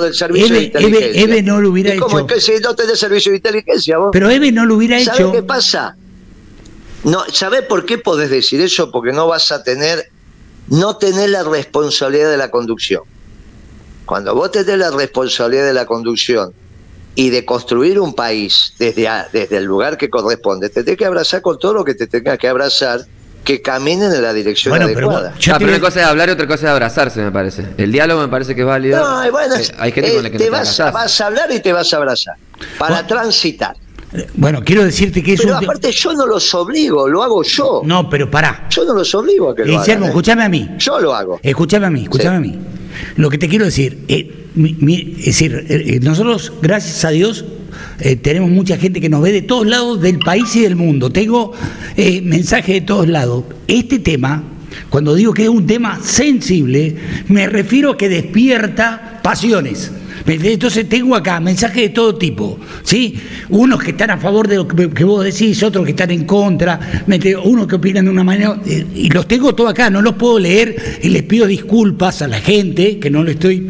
hubiera hecho. ¿Cómo es que si no tenés servicio de inteligencia vos? Pero Eve no lo hubiera hecho. ¿Sabés qué pasa? No, ¿sabés por qué podés decir eso? Porque no tenés la responsabilidad de la conducción. Cuando vos tenés la responsabilidad de la conducción y de construir un país desde el lugar que corresponde, te tenés que abrazar con todo lo que te tengas que abrazar, que caminen en la dirección adecuada. Pero una cosa es hablar y otra cosa es abrazarse, me parece. El diálogo me parece que es válido. No, bueno, hay gente con la que te no vas a hablar y te vas a abrazar para transitar. Bueno, quiero decirte que pero aparte yo no los obligo, lo hago yo. No, pero pará. Yo no los obligo a que lo hagan. Escúchame a mí. Yo lo hago. Escúchame a mí. Lo que te quiero decir, nosotros, gracias a Dios, tenemos mucha gente que nos ve de todos lados del país y del mundo. Tengo mensajes de todos lados. Este tema, cuando digo que es un tema sensible, me refiero a que despierta pasiones. Entonces tengo acá mensajes de todo tipo, ¿sí? Unos que están a favor de lo que vos decís, otros que están en contra, unos que opinan de una manera, y los tengo todos acá, no los puedo leer y les pido disculpas a la gente que no lo estoy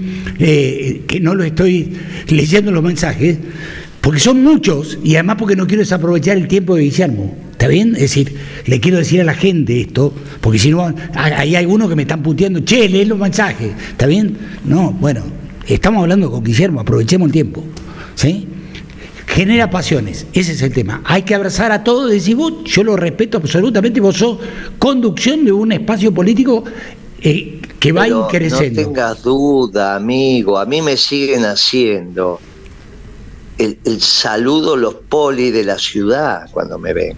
leyendo los mensajes, porque son muchos y además porque no quiero desaprovechar el tiempo de Guillermo. ¿Está bien? Es decir, le quiero decir a la gente esto, porque si no, hay algunos que me están puteando, che, lee los mensajes, ¿está bien? No, bueno, estamos hablando con Guillermo, aprovechemos el tiempo, ¿sí? Genera pasiones, ese es el tema. Hay que abrazar a todos y decir, vos, yo lo respeto absolutamente, vos sos conducción de un espacio político que va creciendo. No tengas duda, amigo, a mí me siguen haciendo el saludo los polis de la ciudad cuando me ven.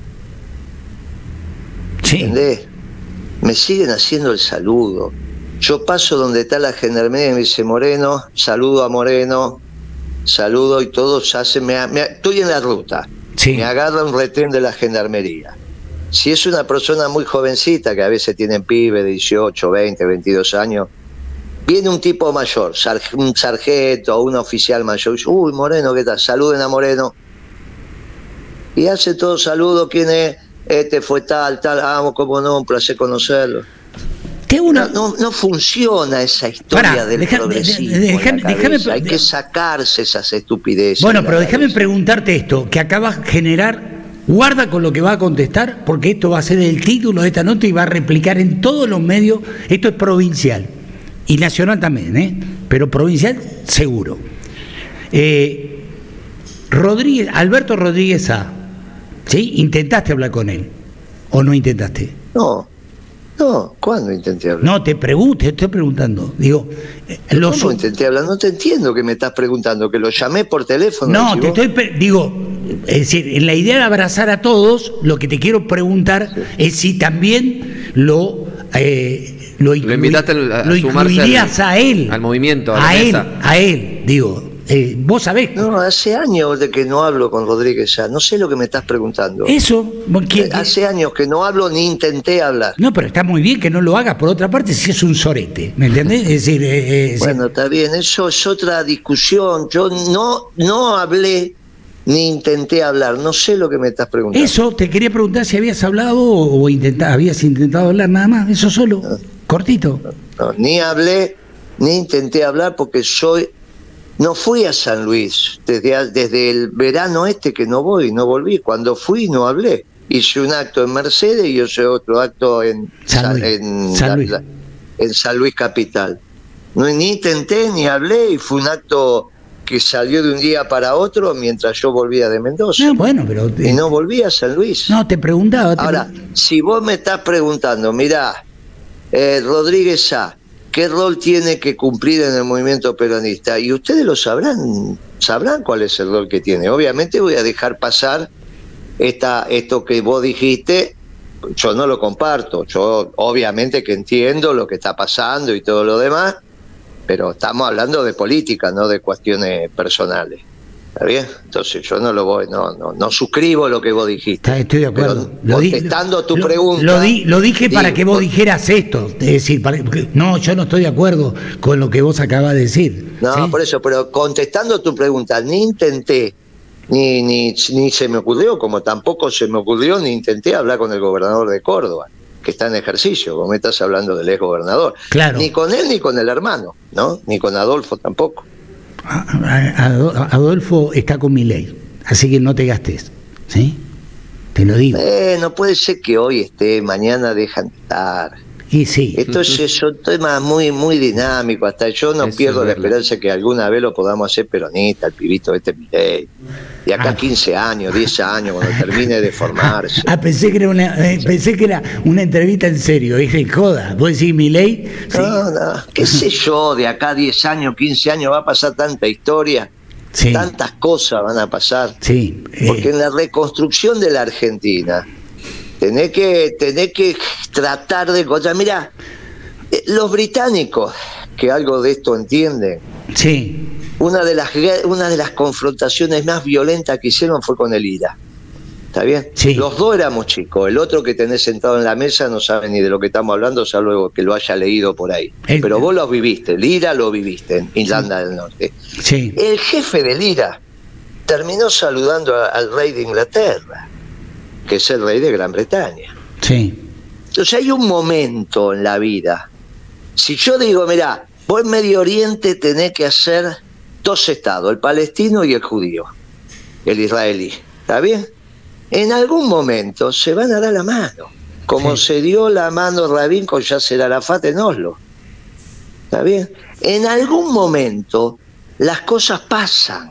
Sí. ¿Entendés? Me siguen haciendo el saludo. Yo paso donde está la gendarmería y me dice Moreno, saludo a Moreno, saludo y todos hacen, estoy en la ruta, sí. Me agarra un retén de la gendarmería. Si es una persona muy jovencita, que a veces tienen pibes de 18, 20, 22 años, viene un tipo mayor, un sargento o un oficial mayor, y dice, uy, Moreno, ¿qué tal? Saluden a Moreno. Y hace todo saludo, ¿quién es? Este fue tal, vamos, como no, un placer conocerlo. No funciona esa historia del progresismo. Hay que sacarse esas estupideces. Bueno, pero déjame preguntarte esto, que acabas de generar, guarda con lo que va a contestar, porque esto va a ser el título de esta nota y va a replicar en todos los medios. Esto es provincial y nacional también, pero provincial seguro. Alberto Rodríguez A, ¿sí? ¿Intentaste hablar con él o no intentaste? No, ¿cuándo intenté hablar? No, te estoy preguntando. Digo, ¿cómo intenté hablar? No te entiendo que me estás preguntando, que lo llamé por teléfono. No, digo, es decir, en la idea de abrazar a todos, lo que te quiero preguntar es si también lo incluirías a él. Al movimiento, a él, digo. Vos sabés. No, hace años de que no hablo con Rodríguez ya. No sé lo que me estás preguntando. Eso. Hace años que no hablo ni intenté hablar. No, pero está muy bien que no lo hagas. Por otra parte, si es un sorete, ¿me entendés? Es decir, bueno, está bien. Eso es otra discusión. Yo no hablé ni intenté hablar. No sé lo que me estás preguntando. Eso, te quería preguntar si habías hablado o habías intentado hablar nada más. Eso solo, cortito. No, ni hablé ni intenté hablar porque no fui a San Luis desde el verano que no volví. Cuando fui no hablé. Hice un acto en Mercedes y hice otro acto en San Luis Capital. Ni intenté ni hablé y fue un acto que salió de un día para otro mientras yo volvía de Mendoza. No, bueno, pero y no volví a San Luis. No, te preguntaba. Ahora, si vos me estás preguntando, mirá, Rodríguez A, ¿qué rol tiene que cumplir en el movimiento peronista? Y ustedes lo sabrán cuál es el rol que tiene. Obviamente voy a dejar pasar esto que vos dijiste, yo no lo comparto. Yo obviamente que entiendo lo que está pasando y todo lo demás, pero estamos hablando de política, no de cuestiones personales. ¿Está bien? Entonces yo no suscribo lo que vos dijiste. Estoy de acuerdo. Contestando tu pregunta. Lo dije para que vos dijeras esto. Es decir, no, yo no estoy de acuerdo con lo que vos acabas de decir. No, ¿sí? Por eso, pero contestando tu pregunta, ni intenté, ni se me ocurrió, como tampoco se me ocurrió, ni intenté hablar con el gobernador de Córdoba, que está en ejercicio, vos me estás hablando del ex gobernador. Claro. Ni con él ni con el hermano, ¿no? Ni con Adolfo tampoco. Adolfo está con Milei, así que no te gastes, ¿sí? Te lo digo. No puede ser que hoy esté, mañana dejan de estar. Y sí. Esto es un tema muy, muy dinámico. Hasta yo no pierdo la esperanza que alguna vez lo podamos hacer peronista, el pibito Milei. Y acá 15 años, 10 años, cuando termine de formarse. Pensé que era una entrevista en serio, es de joda. ¿Vos decís Milei? Sí. No, qué sé yo, de acá 10 años, 15 años va a pasar tanta historia, sí. Tantas cosas van a pasar. Sí. Porque en la reconstrucción de la Argentina tenés que tratar de encontrar. Mirá, los británicos, que algo de esto entienden, sí. Una de las confrontaciones más violentas que hicieron fue con el IRA. ¿Está bien? Sí. Los dos éramos chicos. El otro que tenés sentado en la mesa no sabe ni de lo que estamos hablando, salvo que lo haya leído por ahí. Pero vos lo viviste, el IRA lo viviste en Irlanda del Norte. Sí. El jefe del IRA terminó saludando al rey de Inglaterra, que es el rey de Gran Bretaña. Sí. Entonces hay un momento en la vida. Si yo digo, mirá, vos en Medio Oriente tenés que hacer 2 estados, el palestino y el judío, el israelí, ¿está bien? En algún momento se van a dar la mano, como se dio la mano Rabin con Yasser Arafat en Oslo, ¿está bien? En algún momento las cosas pasan,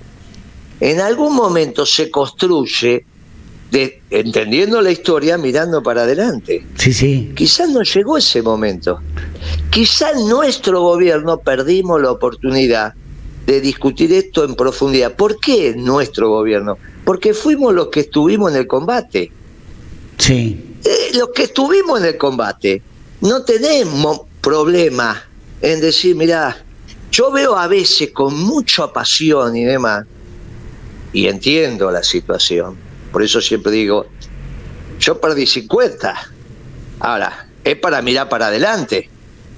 en algún momento se construye, entendiendo la historia, mirando para adelante. Sí, sí. Quizás no llegó ese momento. Quizás nuestro gobierno perdimos la oportunidad de discutir esto en profundidad. ¿Por qué nuestro gobierno? Porque fuimos los que estuvimos en el combate. Sí. Los que estuvimos en el combate no tenemos problema en decir, mirá, yo veo a veces con mucha pasión y demás, y entiendo la situación. Por eso siempre digo, yo perdí 50. Ahora, es para mirar para adelante.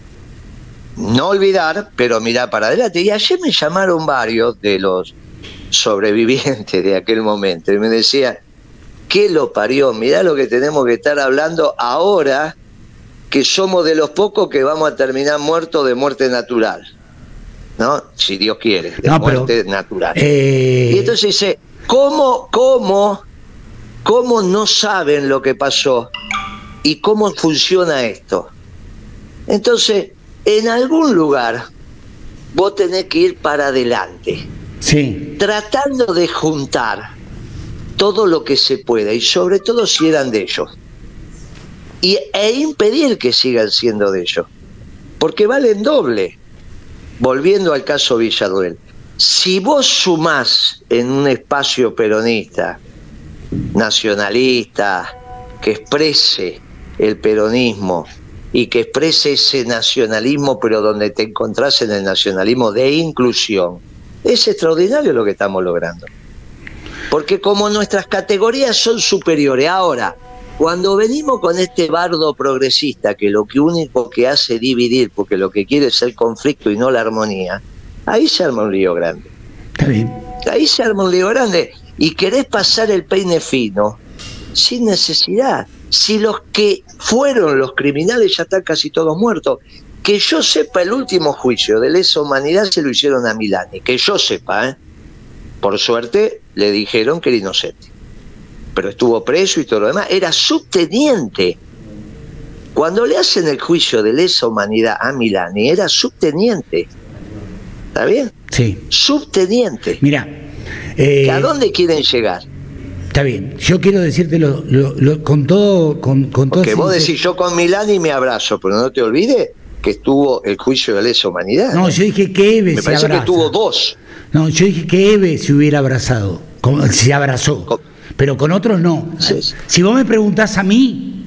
No olvidar, pero mirar para adelante. Y ayer me llamaron varios de los sobrevivientes de aquel momento y me decían, ¿qué lo parió? Mirá lo que tenemos que estar hablando ahora, que somos de los pocos que vamos a terminar muertos de muerte natural, ¿no? Si Dios quiere, de muerte natural. Y entonces dice, ¿cómo no saben lo que pasó y cómo funciona esto? Entonces, en algún lugar vos tenés que ir para adelante. Sí. Tratando de juntar todo lo que se pueda, y sobre todo si eran de ellos, e impedir que sigan siendo de ellos, porque valen doble. Volviendo al caso Villarruel, si vos sumás en un espacio peronista, nacionalista, que exprese el peronismo y que exprese ese nacionalismo, pero donde te encontrás en el nacionalismo de inclusión, es extraordinario lo que estamos logrando. Porque como nuestras categorías son superiores, ahora, cuando venimos con este bardo progresista, que lo único que hace es dividir, porque lo que quiere es el conflicto y no la armonía, ahí se arma un lío grande. Está bien. Ahí se arma un lío grande. Y querés pasar el peine fino sin necesidad. Si los que fueron los criminales ya están casi todos muertos. Que yo sepa, el último juicio de lesa humanidad se lo hicieron a Milani. Que yo sepa, por suerte le dijeron que era inocente. Pero estuvo preso y todo lo demás. Era subteniente. Cuando le hacen el juicio de lesa humanidad a Milani, era subteniente. ¿Está bien? Sí. Subteniente. Mira. ¿A dónde quieren llegar? Está bien. Yo quiero decirte con todo. Porque vos decís, yo con Milani me abrazo, pero no te olvides que estuvo el juicio de lesa humanidad. No, yo dije que Eve me se parece abraza. Que tuvo dos. No, yo dije que Eve se hubiera abrazado. Se abrazó. Pero con otros no. Sí. Si vos me preguntás a mí,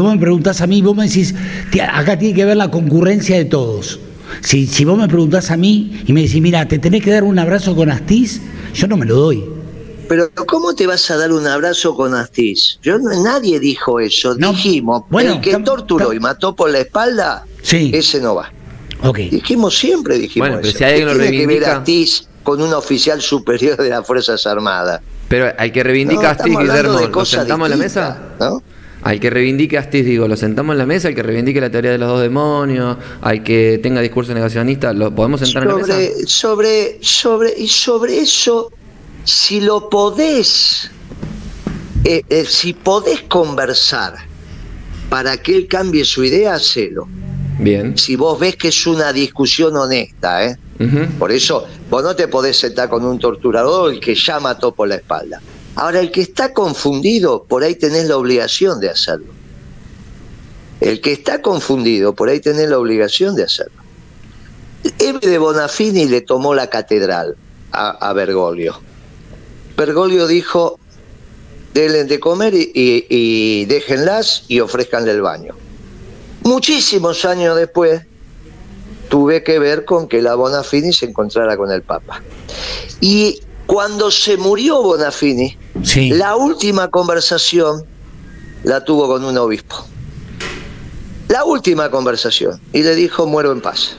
vos me decís, acá tiene que ver la concurrencia de todos. Si vos me preguntás a mí y me decís, mira, te tenés que dar un abrazo con Astiz, yo no me lo doy. Pero ¿cómo te vas a dar un abrazo con Astiz? Nadie dijo eso. No. Dijimos, el que torturó y mató por la espalda, sí. Ese no va. Okay. Siempre dijimos bueno, pero eso. Si alguien lo reivindica, tiene que ver Astiz con un oficial superior de las Fuerzas Armadas. Pero al que reivindica Astiz, Guillermo, ¿lo sentamos en la mesa? ¿No? Al que reivindique Astiz, digo, ¿lo sentamos en la mesa? Al que reivindique la teoría de los dos demonios, al que tenga discurso negacionista, ¿lo podemos sentar en la mesa? Sobre eso, si lo podés, si podés conversar para que él cambie su idea, hacelo. Bien. Si vos ves que es una discusión honesta, Por eso vos no te podés sentar con un torturador, el que ya mató por la espalda. Ahora, el que está confundido, por ahí tenés la obligación de hacerlo. El que está confundido, por ahí tenés la obligación de hacerlo. Eve de Bonafini le tomó la catedral a Bergoglio. Bergoglio dijo, denle de comer y déjenlas y ofrézcanle el baño. Muchísimos años después, tuve que ver con que la Bonafini se encontrara con el Papa. Y cuando se murió Bonafini, sí. La última conversación la tuvo con un obispo. La última conversación. Y le dijo, muero en paz.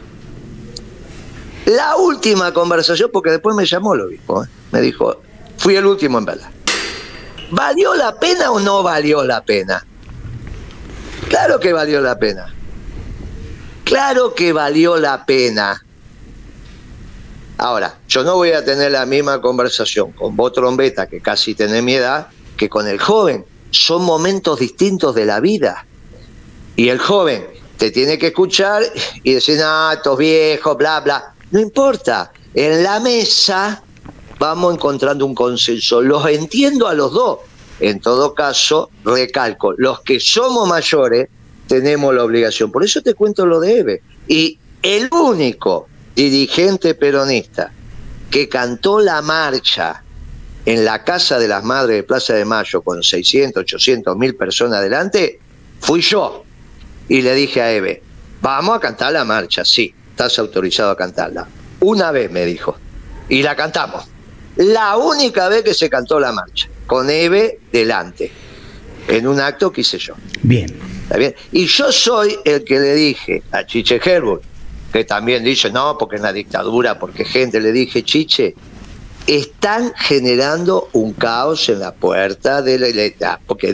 La última conversación, porque después me llamó el obispo. Me dijo, fui el último en verla. ¿Valió la pena o no valió la pena? Claro que valió la pena. Claro que valió la pena. Ahora, yo no voy a tener la misma conversación con vos, trombeta, que casi tenés mi edad, que con el joven. Son momentos distintos de la vida. Y el joven te tiene que escuchar y decir, no, estos viejos, bla, bla. No importa. En la mesa vamos encontrando un consenso. Los entiendo a los dos. En todo caso, recalco, los que somos mayores tenemos la obligación. Por eso te cuento lo de Eve. Y el único dirigente peronista que cantó la marcha en la Casa de las Madres de Plaza de Mayo con 600, 800 mil personas delante, fui yo. Y le dije a Eve, vamos a cantar la marcha, sí, estás autorizado a cantarla. Una vez me dijo, y la cantamos. La única vez que se cantó la marcha, con Eve delante, en un acto que hice yo. Bien. ¿Está bien? Y yo soy el que le dije a Chiche Herburg, que también dice, no, porque es una dictadura, porque gente, le dije, Chiche, están generando un caos en la puerta de la porque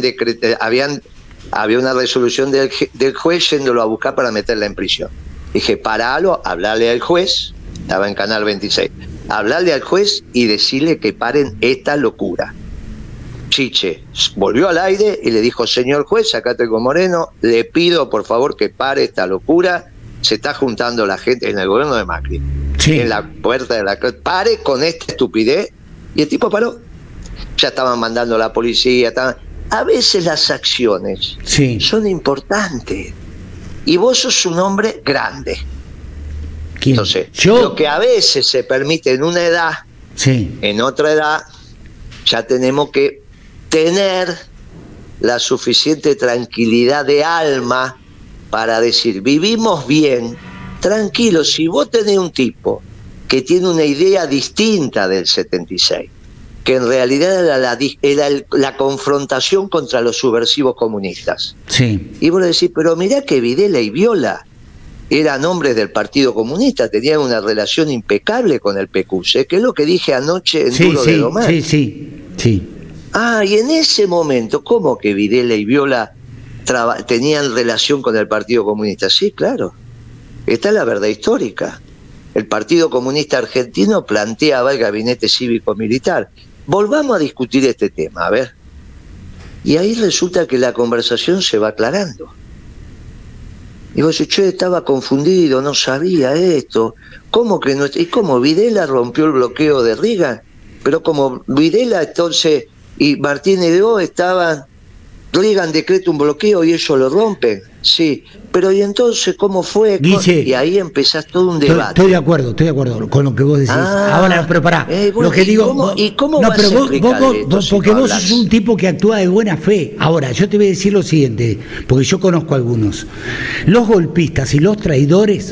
había una resolución del juez yéndolo a buscar para meterla en prisión. Dije, paralo, hablarle al juez, estaba en Canal 26, hablarle al juez y decirle que paren esta locura. Chiche volvió al aire y le dijo, señor juez, acá estoy con Moreno, le pido por favor que pare esta locura se está juntando la gente en el gobierno de Macri, Sí. en la puerta de la... Pare con esta estupidez. Y el tipo paró. Ya estaban mandando a la policía. A veces las acciones Sí. son importantes. Y vos sos un hombre grande. ¿Quién? Entonces, Yo. lo que a veces se permite en una edad, Sí. en otra edad, ya tenemos que tener la suficiente tranquilidad de alma para decir, vivimos bien, tranquilos. Si vos tenés un tipo que tiene una idea distinta del 76, que en realidad era la confrontación contra los subversivos comunistas, Sí. y vos le decís, pero mirá que Videla y Viola eran hombres del Partido Comunista, tenían una relación impecable con el PQC, que es lo que dije anoche en Sí, Duro de sí, Domar. sí. Y en ese momento, ¿cómo que Videla y Viola tenían relación con el Partido Comunista? Sí, claro. Esta es la verdad histórica. El Partido Comunista Argentino planteaba el gabinete cívico-militar. Volvamos a discutir este tema, a ver. Y ahí resulta que la conversación se va aclarando. Y vos decís, estaba confundido, no sabía esto. ¿Cómo que no? ¿Y cómo Videla rompió el bloqueo de Reagan? Pero como Videla entonces y Martínez de O estaban, Reagan decreta un bloqueo y ellos lo rompen. Sí, pero ¿y entonces cómo fue? Guille, Y ahí empezás todo un debate. Estoy de acuerdo con lo que vos decís. Ahora, pero pará, bueno, lo que digo... ¿y cómo no, vas pero a explicarle esto si porque no vos hablas? sos un tipo que actúa de buena fe. Ahora, yo te voy a decir lo siguiente, porque yo conozco a algunos. Los golpistas y los traidores,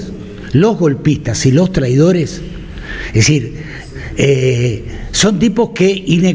es decir, son tipos que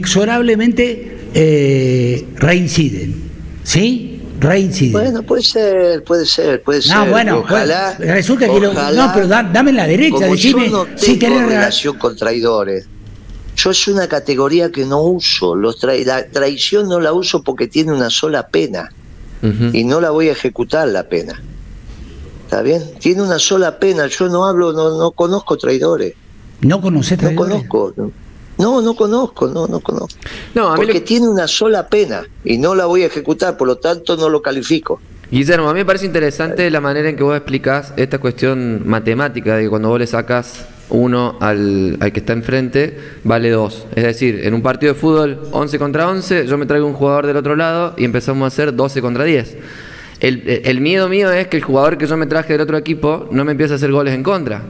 inexorablemente reinciden, ¿sí? Reinciden. Bueno, puede ser. No, bueno, ojalá. Resulta que ojalá, no, pero dame la derecha, como decime yo no si tengo tenés relación con traidores. Yo es una categoría que no uso. La traición no la uso porque tiene una sola pena. Y no la voy a ejecutar la pena. ¿Está bien? Tiene una sola pena. Yo no hablo, no conozco traidores. ¿No conocés traidores? No conozco. No conozco. No, a mí porque tiene una sola pena y no la voy a ejecutar, por lo tanto no lo califico. Guillermo, a mí me parece interesante la manera en que vos explicás esta cuestión matemática de que cuando vos le sacás 1 al que está enfrente, vale 2. Es decir, en un partido de fútbol 11 contra 11, yo me traigo un jugador del otro lado y empezamos a hacer 12 contra 10. El miedo mío es que el jugador que yo me traje del otro equipo no me empiece a hacer goles en contra.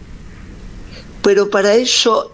Pero para eso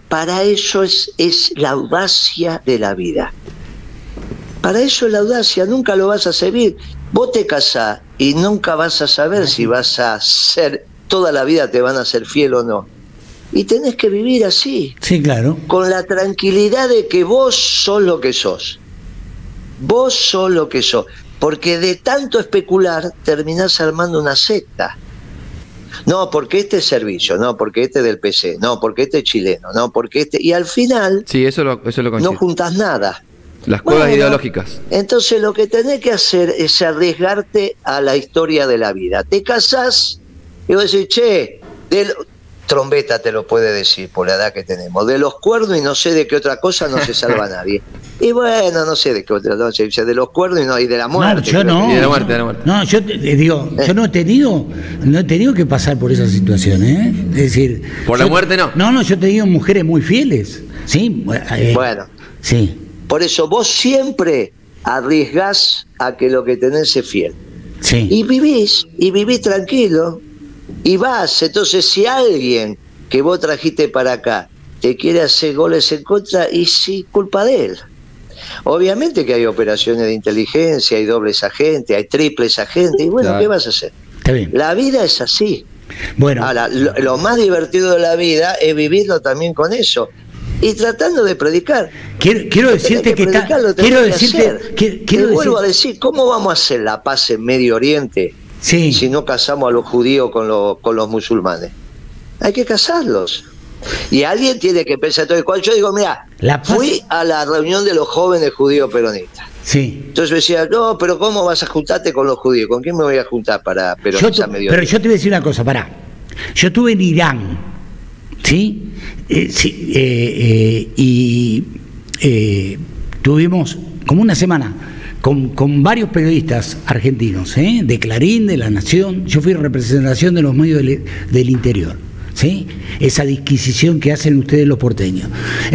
es la audacia de la vida. Para eso es la audacia, nunca lo vas a servir. Vos te casás y nunca vas a saber si vas a ser, toda la vida te van a ser fiel o no. Y tenés que vivir así. Sí, claro. Con la tranquilidad de que vos sos lo que sos. Vos sos lo que sos. Porque de tanto especular terminás armando una secta. No, porque este es servicio, no, porque este es del PC, no, porque este es chileno, no, porque este... Y al final Sí, eso lo coincido. no juntás nada. Las cuevas Bueno, ideológicas. Entonces lo que tenés que hacer es arriesgarte a la historia de la vida. Te casás y vos decís, Trombeta te lo puede decir por la edad que tenemos, de los cuernos y no sé de qué otra cosa no se salva nadie. Y bueno, no sé de qué otra, no sé, de los cuernos y de la muerte. No, yo no. Y de la muerte. No, yo te digo, yo no he tenido que pasar por esa situación, ¿eh? Es decir, Por la muerte no. No, yo he tenido mujeres muy fieles, ¿sí? Bueno, sí. por eso vos siempre arriesgás a que lo que tenés es fiel. Sí. Y vivís tranquilo, y vas. Entonces, si alguien que vos trajiste para acá te quiere hacer goles en contra, y sí, culpa de él. Obviamente que hay operaciones de inteligencia, hay dobles agentes, hay triples agentes, y bueno, Claro. ¿qué vas a hacer? Está bien. La vida es así. Bueno, Ahora, lo más divertido de la vida es vivirlo también con eso. Y tratando de predicar. quiero decirte que está. Quiero Te vuelvo a decir, ¿cómo vamos a hacer la paz en Medio Oriente Sí. si no casamos a los judíos con los musulmanes? Hay que casarlos. Y alguien tiene que pensar. Entonces, cuando yo digo, mira, La paz- fui a la reunión de los jóvenes judíos peronistas. Sí. Entonces me decía, no, pero ¿cómo vas a juntarte con los judíos? ¿Con quién me voy a juntar para peronizar Medio Pero Oriente? yo te voy a decir una cosa, pará. Yo estuve en Irán, ¿sí? Y tuvimos como una semana con varios periodistas argentinos, de Clarín, de La Nación. Yo fui en representación de los medios del interior, ¿sí? Esa disquisición que hacen ustedes los porteños.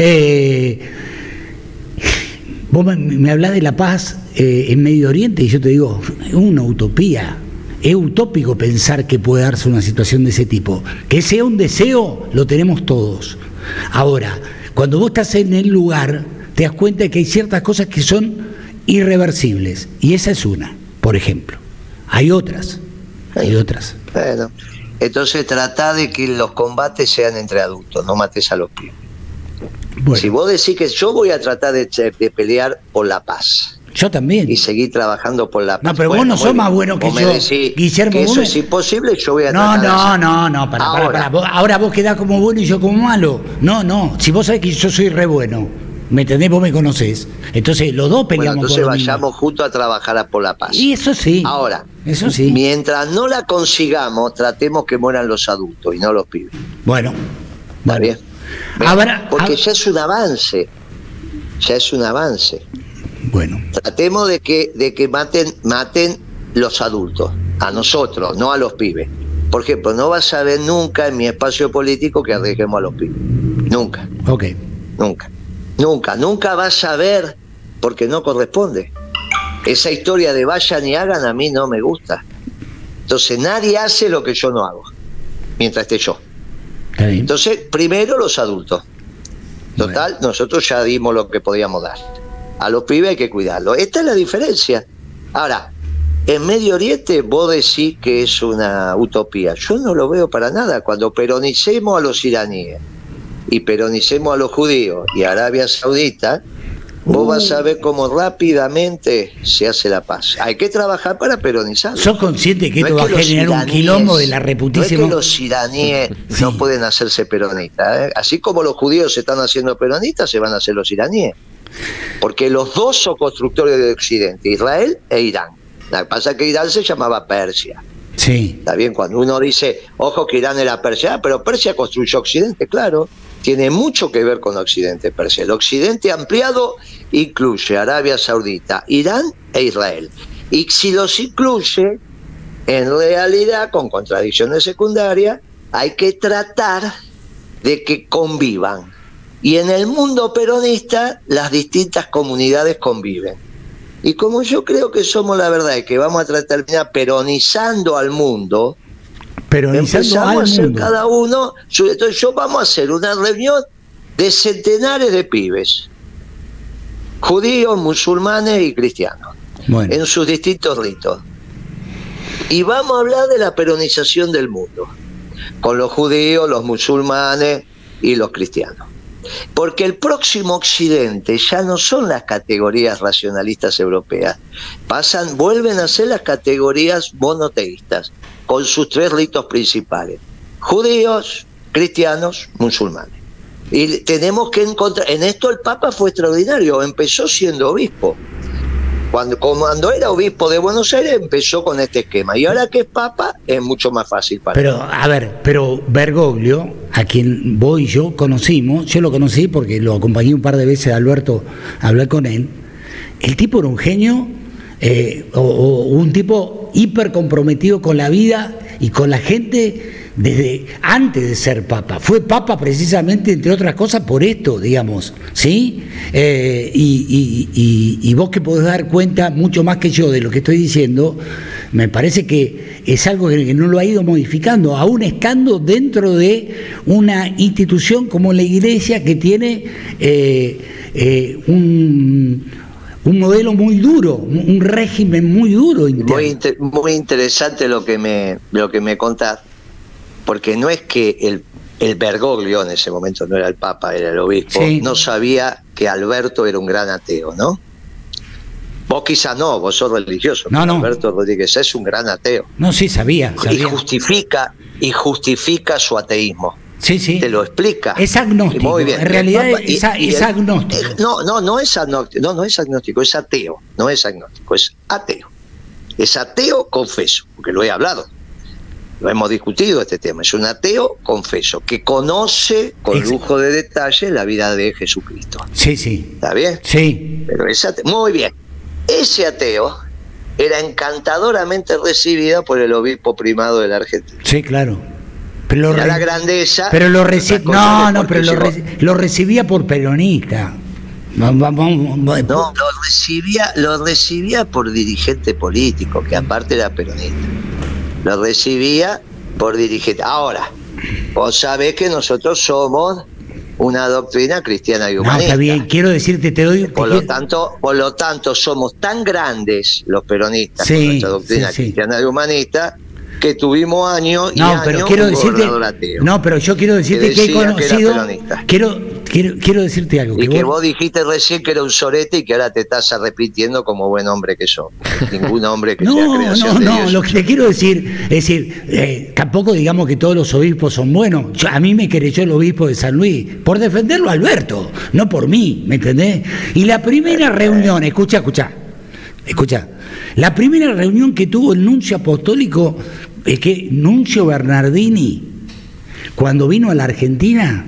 Vos me hablás de la paz en Medio Oriente y yo te digo, es una utopía. Es utópico pensar que puede darse una situación de ese tipo. Que sea un deseo, lo tenemos todos. Ahora, cuando vos estás en el lugar, te das cuenta de que hay ciertas cosas que son irreversibles. Y esa es una, por ejemplo. Hay otras. Bueno, entonces tratá de que los combates sean entre adultos, no mates a los pibes. Bueno. Si vos decís que yo voy a tratar de pelear por la paz. Yo también. Y seguir trabajando por la paz. No, pero vos no sos más bueno que yo, Guillermo. Que eso es imposible, yo voy a tratar No, para. Ahora vos quedás como bueno y yo como malo. No, si vos sabés que yo soy re bueno, ¿me entendés? Vos me conocés. Entonces los dos peleamos por lo mismo. Entonces vayamos juntos a trabajar por la paz. Y eso sí. Ahora, eso sí. Mientras no la consigamos, tratemos que mueran los adultos y no los pibes. Bueno. ¿Está bien? Porque ya es un avance. Bueno. Tratemos de que maten los adultos, a nosotros, no a los pibes. Por ejemplo, no vas a ver nunca en mi espacio político que arriesguemos a los pibes. Nunca. Ok. Nunca vas a ver, porque no corresponde. Esa historia de vayan y hagan a mí no me gusta. Entonces nadie hace lo que yo no hago, mientras esté yo. Entonces, primero los adultos. Total, nosotros ya dimos lo que podíamos dar. A los pibes hay que cuidarlos. Esta es la diferencia. Ahora, en Medio Oriente vos decís que es una utopía. Yo no lo veo para nada. Cuando peronicemos a los iraníes y peronicemos a los judíos y a Arabia Saudita, vos vas a ver cómo rápidamente se hace la paz. Hay que trabajar para peronizar. ¿Sos consciente que esto va a generar un quilombo de la reputísima? No es que los iraníes no pueden hacerse peronistas. Así como los judíos se están haciendo peronistas, se van a hacer los iraníes. Porque los dos son constructores de Occidente, Israel e Irán. Lo que pasa es que Irán se llamaba Persia. Sí. Está bien, cuando uno dice, ojo que Irán era Persia, pero Persia construyó Occidente, claro. Tiene mucho que ver con Occidente, Persia. El Occidente ampliado incluye Arabia Saudita, Irán e Israel. Y si los incluye, en realidad, con contradicciones secundarias, hay que tratar de que convivan. Y en el mundo peronista, las distintas comunidades conviven. Y como yo creo que somos la verdad y que vamos a terminar peronizando al mundo, empezamos a hacer cada uno. Entonces vamos a hacer una reunión de centenares de pibes, judíos, musulmanes y cristianos, en sus distintos ritos. Y vamos a hablar de la peronización del mundo, con los judíos, los musulmanes y los cristianos. Porque el próximo Occidente ya no son las categorías racionalistas europeas, vuelven a ser las categorías monoteístas, con sus tres ritos principales: judíos, cristianos, musulmanes. Y tenemos que encontrar, en esto el Papa fue extraordinario, empezó siendo obispo. Cuando era obispo de Buenos Aires empezó con este esquema, y ahora que es Papa es mucho más fácil para él. Pero Bergoglio, a quien vos y yo conocimos, yo lo conocí porque lo acompañé un par de veces a Alberto a hablar con él. El tipo era un genio, o un tipo hiper comprometido con la vida y con la gente desde antes de ser papa. Fue papa precisamente, entre otras cosas, por esto, digamos, ¿sí? Y vos que podés dar cuenta mucho más que yo de lo que estoy diciendo, me parece que es algo que no lo ha ido modificando, aún estando dentro de una institución como la Iglesia, que tiene un modelo muy duro, un régimen muy duro. Muy interesante lo que me contás, porque no es que el Bergoglio, en ese momento no era el Papa, era el obispo, no sabía que Alberto era un gran ateo, ¿no? Vos quizás no, vos sos religioso, no. Alberto Rodríguez es un gran ateo. No, sí, sabía. Y justifica su ateísmo. Sí. Te lo explica. Es agnóstico. Muy bien. En realidad es agnóstico. No es agnóstico. No es agnóstico, es ateo. No es agnóstico, es ateo. Es ateo confeso, porque lo he hablado. Lo hemos discutido este tema. Es un ateo confeso, que conoce con lujo de detalle la vida de Jesucristo. Sí. ¿Está bien? Sí. Pero es ateo. Muy bien. ese ateo era encantadoramente recibido por el obispo primado de la Argentina. Sí, claro. Pero la grandeza. Pero lo recibía por peronista. No, lo recibía por dirigente político, que aparte era peronista. Lo recibía por dirigente. Ahora, vos sabés que nosotros somos una doctrina cristiana y humanista. No, está bien, quiero decirte, Por lo tanto, somos tan grandes los peronistas con nuestra doctrina cristiana y humanista, que tuvimos años y años pero quiero decirte, ateo. No, pero yo quiero decirte que he conocido, quiero decirte algo. Y que vos dijiste recién que era un sorete y que ahora te estás arrepintiendo como buen hombre que sos. Ningún hombre que sea creación de Dios. Lo que te quiero decir es tampoco digamos que todos los obispos son buenos. A mí me querelló el obispo de San Luis por defenderlo a Alberto, no por mí, ¿me entendés? Y la primera reunión, escucha, la primera reunión que tuvo el nuncio apostólico, Nuncio Bernardini, cuando vino a la Argentina,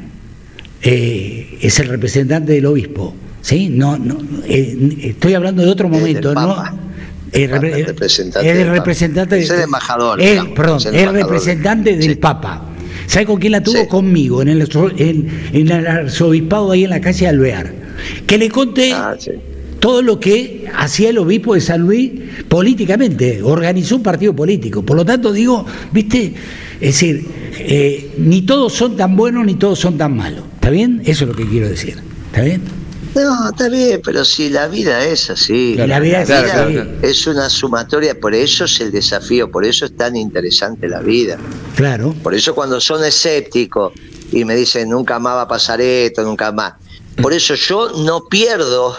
es el representante del obispo, ¿sí? Estoy hablando de otro momento, ¿no? Es el representante, es el embajador, el representante del Papa. ¿Sabe con quién la tuvo? Conmigo, en el arzobispado ahí en la calle Alvear, que le conté todo lo que hacía el obispo de San Luis políticamente, organizó un partido político. Por lo tanto digo, ¿viste? Es decir, ni todos son tan buenos ni todos son tan malos. ¿Está bien? Eso es lo que quiero decir. ¿Está bien? No, está bien, pero si la vida es así. La vida es una sumatoria, por eso es el desafío, por eso es tan interesante la vida. Claro. Por eso cuando son escépticos y me dicen nunca más va a pasar esto, nunca más. Por eso yo no pierdo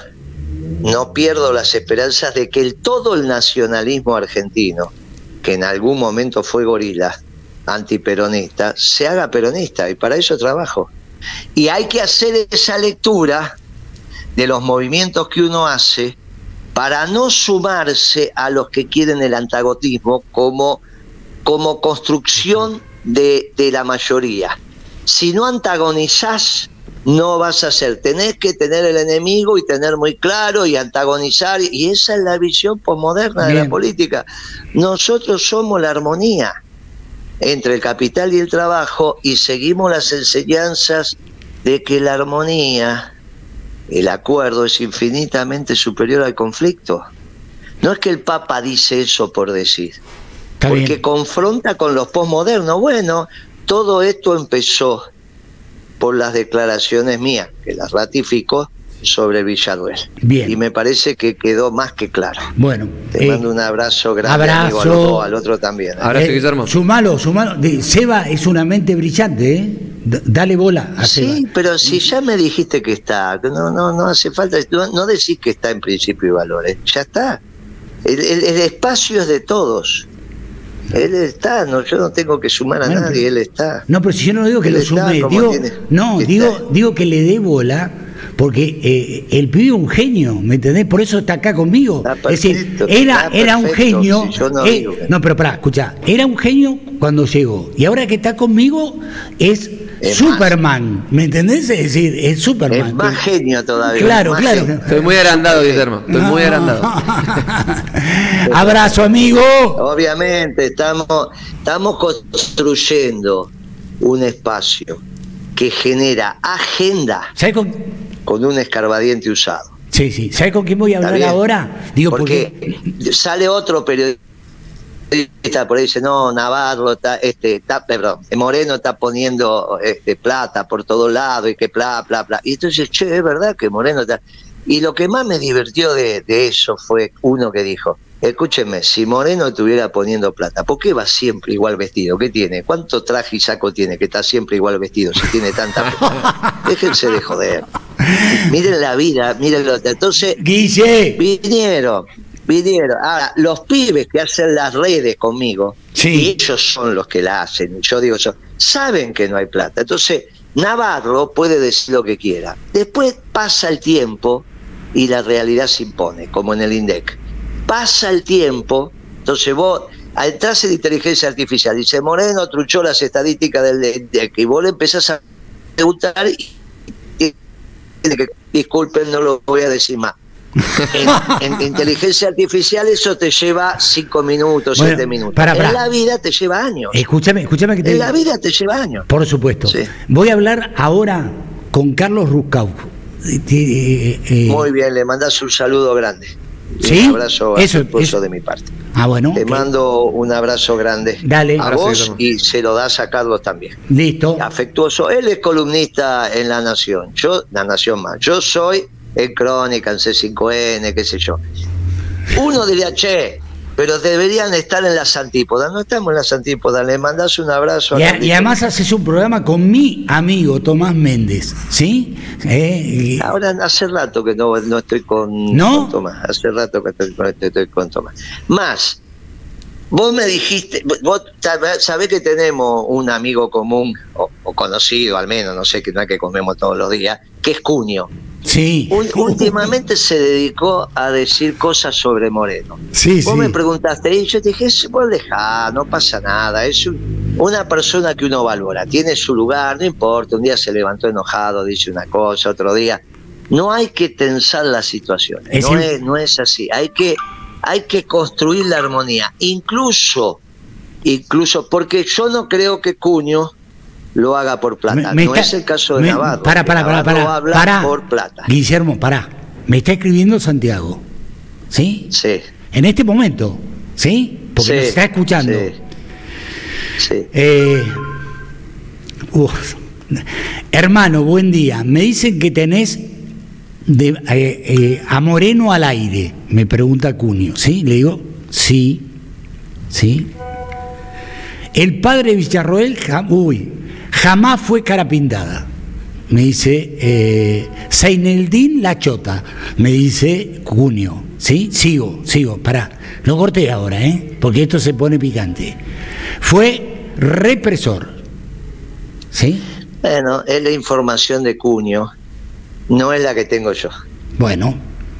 las esperanzas de que todo el nacionalismo argentino, que en algún momento fue gorila, antiperonista, se haga peronista, y para eso trabajo. Y hay que hacer esa lectura de los movimientos que uno hace para no sumarse a los que quieren el antagonismo como construcción de la mayoría. Si no antagonizás, no vas a hacer. Tenés que tener el enemigo y tener muy claro y antagonizar, y esa es la visión posmoderna de la política. Nosotros somos la armonía entre el capital y el trabajo, y seguimos las enseñanzas de que la armonía, el acuerdo, es infinitamente superior al conflicto. No es que el Papa dice eso por decir, porque confronta con los posmodernos. Bueno, todo esto empezó por las declaraciones mías, que las ratifico, sobre Villarruel. Bien. Y me parece que quedó más que claro. Bueno. Te mando un abrazo grande, amigo, al otro también. Abrazo, Guillermo. Sumalo. Seba es una mente brillante, ¿eh? Dale bola a Seba. Sí, pero si ya me dijiste que está, no hace falta, no decís que está en principio y valores, ya está. El espacio es de todos. Él está, yo no tengo que sumar a nadie, él está. No, pero si yo no digo que él lo sume, digo que le dé bola, porque el pibe es un genio, ¿me entendés? Por eso está acá conmigo. Es decir, era un genio. Si pero pará, escuchá, era un genio cuando llegó, y ahora que está conmigo es Superman, ¿me entendés? Es decir, es Superman. Es más genio todavía. Claro. Estoy muy agrandado, Guillermo. Estoy muy agrandado. Abrazo, amigo. Obviamente, estamos construyendo un espacio que genera agenda con un escarbadiente usado. Sí. ¿Sabes con quién voy a hablar ahora? Digo, porque sale otro periodista por ahí, dice, no, Navarro Moreno está poniendo plata por todos lados y que bla. Y entonces, es verdad que Moreno está. Y lo que más me divirtió de eso fue uno que dijo, escúcheme, si Moreno estuviera poniendo plata, ¿por qué va siempre igual vestido? ¿Qué tiene? ¿Cuánto traje y saco tiene que está siempre igual vestido si tiene tanta plata? Déjense de joder. Miren la vida, miren lo. Entonces, Guille, vinieron. Ahora, los pibes que hacen las redes conmigo, y ellos son los que la hacen, yo digo, saben que no hay plata. Entonces, Navarro puede decir lo que quiera. Después pasa el tiempo y la realidad se impone, como en el INDEC. Pasa el tiempo, entonces vos entras en inteligencia artificial, dice Moreno truchó las estadísticas del INDEC, y vos le empezás a preguntar y tiene que, disculpen, no lo voy a decir más. En inteligencia artificial eso te lleva 5 minutos, 7 minutos. En la vida te lleva años. Escúchame que te... En la vida te lleva años. Por supuesto. Sí. Voy a hablar ahora con Carlos Ruscau. Muy bien, le mandas un saludo grande. ¿Sí? Un abrazo afectuoso de mi parte. Bueno. Te mando un abrazo grande. Dale. A vos y se lo das a Carlos también. Listo. Afectuoso. Él es columnista en La Nación. La Nación Más. Yo soy en Crónica, en C5N, qué sé yo. Uno diría, che, pero deberían estar en las antípodas. No estamos en las antípodas. Le mandás un abrazo. Y además haces un programa con mi amigo Tomás Méndez, ¿sí? Ahora hace rato que no estoy con Tomás. Hace rato que estoy con Tomás. Más, vos me dijiste, vos sabés que tenemos un amigo común, o conocido al menos, no sé, que no es que comemos todos los días, que es Cunio. Sí. Últimamente se dedicó a decir cosas sobre Moreno. Vos me preguntaste y yo te dije, vos dejá, no pasa nada, es una persona que uno valora, tiene su lugar, no importa, un día se levantó enojado, dice una cosa, otro día. No hay que tensar las situaciones, no es así, hay que construir la armonía, incluso porque yo no creo que Cunio lo haga por plata. No es el caso de Navarro. Para, por plata. Guillermo, pará. Me está escribiendo Santiago. ¿Sí? Sí. En este momento. ¿Sí? Porque nos está escuchando. Sí. Hermano, buen día. Me dicen que tenés a Moreno al aire. Me pregunta Cunio. ¿Sí? Le digo, sí. El padre Villarroel, jamás fue cara pintada. Me dice Zaineldin La Chota. Me dice Cunio. ¿Sí? Sigo, pará. No corté ahora, porque esto se pone picante. Fue represor. ¿Sí? Bueno, es la información de Cunio. No es la que tengo yo. Bueno.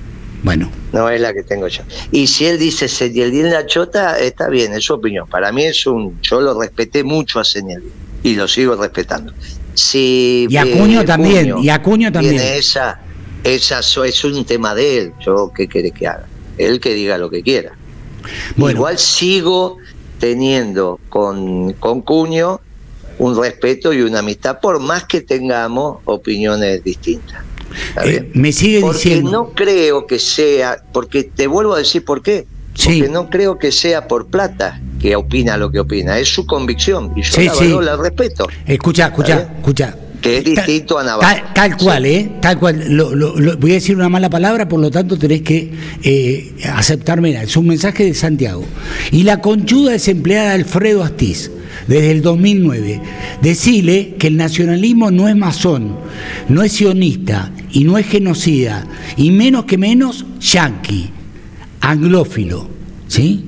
No es la que tengo yo. Y si él dice Zaineldin La Chota, está bien, es su opinión. Para mí yo lo respeté mucho a Zaineldin. Y lo sigo respetando. Y a Cunio también. Tiene esa es un tema de él. Yo, ¿qué quiere que haga? Él que diga lo que quiera. Bueno. Igual sigo teniendo con Cunio un respeto y una amistad, por más que tengamos opiniones distintas. Me sigue diciendo. Porque no creo que sea, porque te vuelvo a decir por qué. Porque no creo que sea por plata que opina lo que opina, es su convicción y yo la respeto. Escucha. Que es distinto a Navarro. Tal cual, tal cual. Voy a decir una mala palabra, por lo tanto tenés que aceptarme. Es un mensaje de Santiago. Y la conchuda es empleada de Alfredo Astiz desde el 2009. Decile que el nacionalismo no es masón, no es sionista y no es genocida, y menos que menos yanqui. Anglófilo, ¿sí?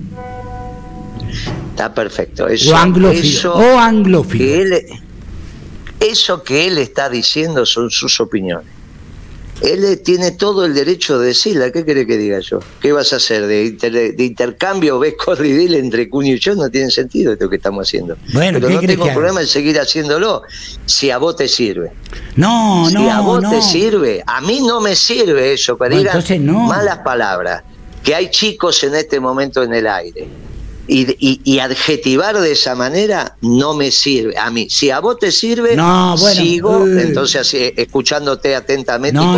Está perfecto. O anglófilo. Eso que él está diciendo son sus opiniones. Él tiene todo el derecho de decirla. ¿Qué quiere que diga yo? ¿Qué vas a hacer? ¿De intercambio ves corridil entre Cunio y yo? No tiene sentido esto que estamos haciendo. Bueno, pero no tengo problema en seguir haciéndolo si a vos te sirve. Si a vos te sirve, a mí no me sirve eso, que digan malas palabras. Que hay chicos en este momento en el aire. Y adjetivar de esa manera no me sirve a mí. Si a vos te sirve, sigo entonces así, escuchándote atentamente. No,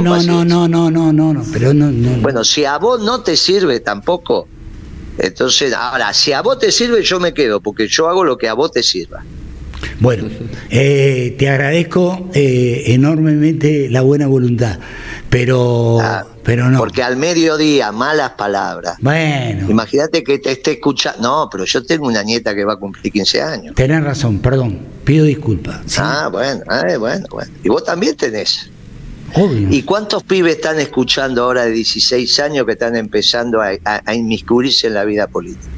pero no. Bueno, si a vos no te sirve tampoco, entonces ahora, si a vos te sirve, yo me quedo, porque yo hago lo que a vos te sirva. Bueno, te agradezco enormemente la buena voluntad, pero no. Porque al mediodía, malas palabras. Bueno. Imagínate que te esté escuchando. No, pero yo tengo una nieta que va a cumplir 15 años. Tenés razón, perdón, pido disculpas. ¿Sí? Bueno. Y vos también tenés. Obvio. ¿Y cuántos pibes están escuchando ahora de 16 años que están empezando a inmiscuirse en la vida política?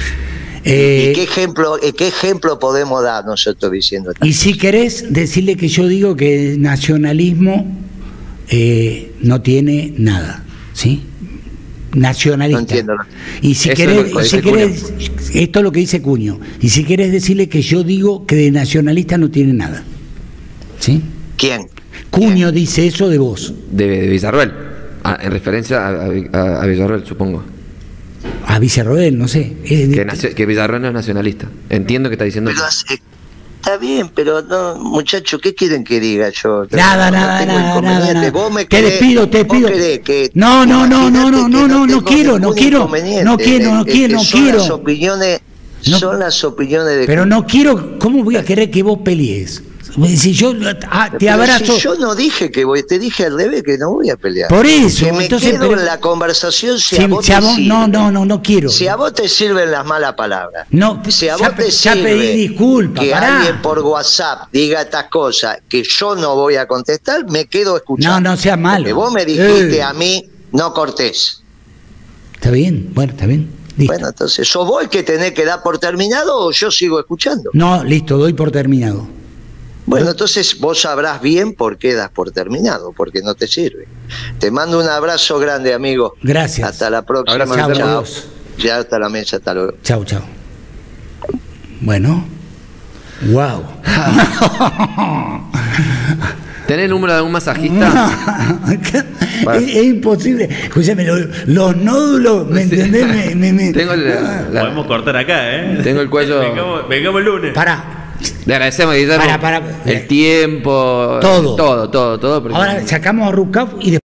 ¿Y qué ejemplo podemos dar nosotros diciendo tanto? Y si querés decirle que yo digo que el nacionalismo no tiene nada, ¿sí? Nacionalista. No entiendo. Y si querés, esto es lo que dice Cunio. Y si querés decirle que yo digo que de nacionalista no tiene nada, ¿sí? ¿Quién? Cunio dice eso de vos. De Villarroel. En referencia a Villarroel, supongo. A Villarroel, no sé. Que Villarroel no es nacionalista. Entiendo que está diciendo... Pero está bien, pero no, muchachos, ¿qué quieren que diga yo? Nada. Vos me Te despido. No quiero. Son las opiniones de... Pero no quiero, ¿cómo voy a querer que vos pelees? Si yo te abrazo... Si yo no dije que voy, te dije al revés que no voy a pelear. Por eso, que me entonces, quedo en la conversación si a vos te sirve. No quiero. Si a vos te sirven las malas palabras. No, si a vos te sirve pedí disculpas, que alguien por WhatsApp diga estas cosas que yo no voy a contestar, me quedo escuchando. No sea malo. Porque vos me dijiste a mí, no cortés. Está bien, bueno, está bien. Listo. Bueno, entonces, ¿sos vos el que tenés que dar por terminado o yo sigo escuchando? No, listo, doy por terminado. Bueno, entonces vos sabrás bien por qué das por terminado, porque no te sirve. Te mando un abrazo grande, amigo. Gracias. Hasta la próxima. Chao. Ya hasta la mesa, hasta luego. Chao. Bueno. Wow. ¿Tenés el número de algún masajista? Es imposible. Escúchame, los nódulos, ¿me entendés? Tengo Podemos cortar acá, ¿eh? Tengo el cuello... Vengamos el lunes. Pará. Le agradecemos, Guillermo, el tiempo, todo. Ahora sacamos a Rucaf y después...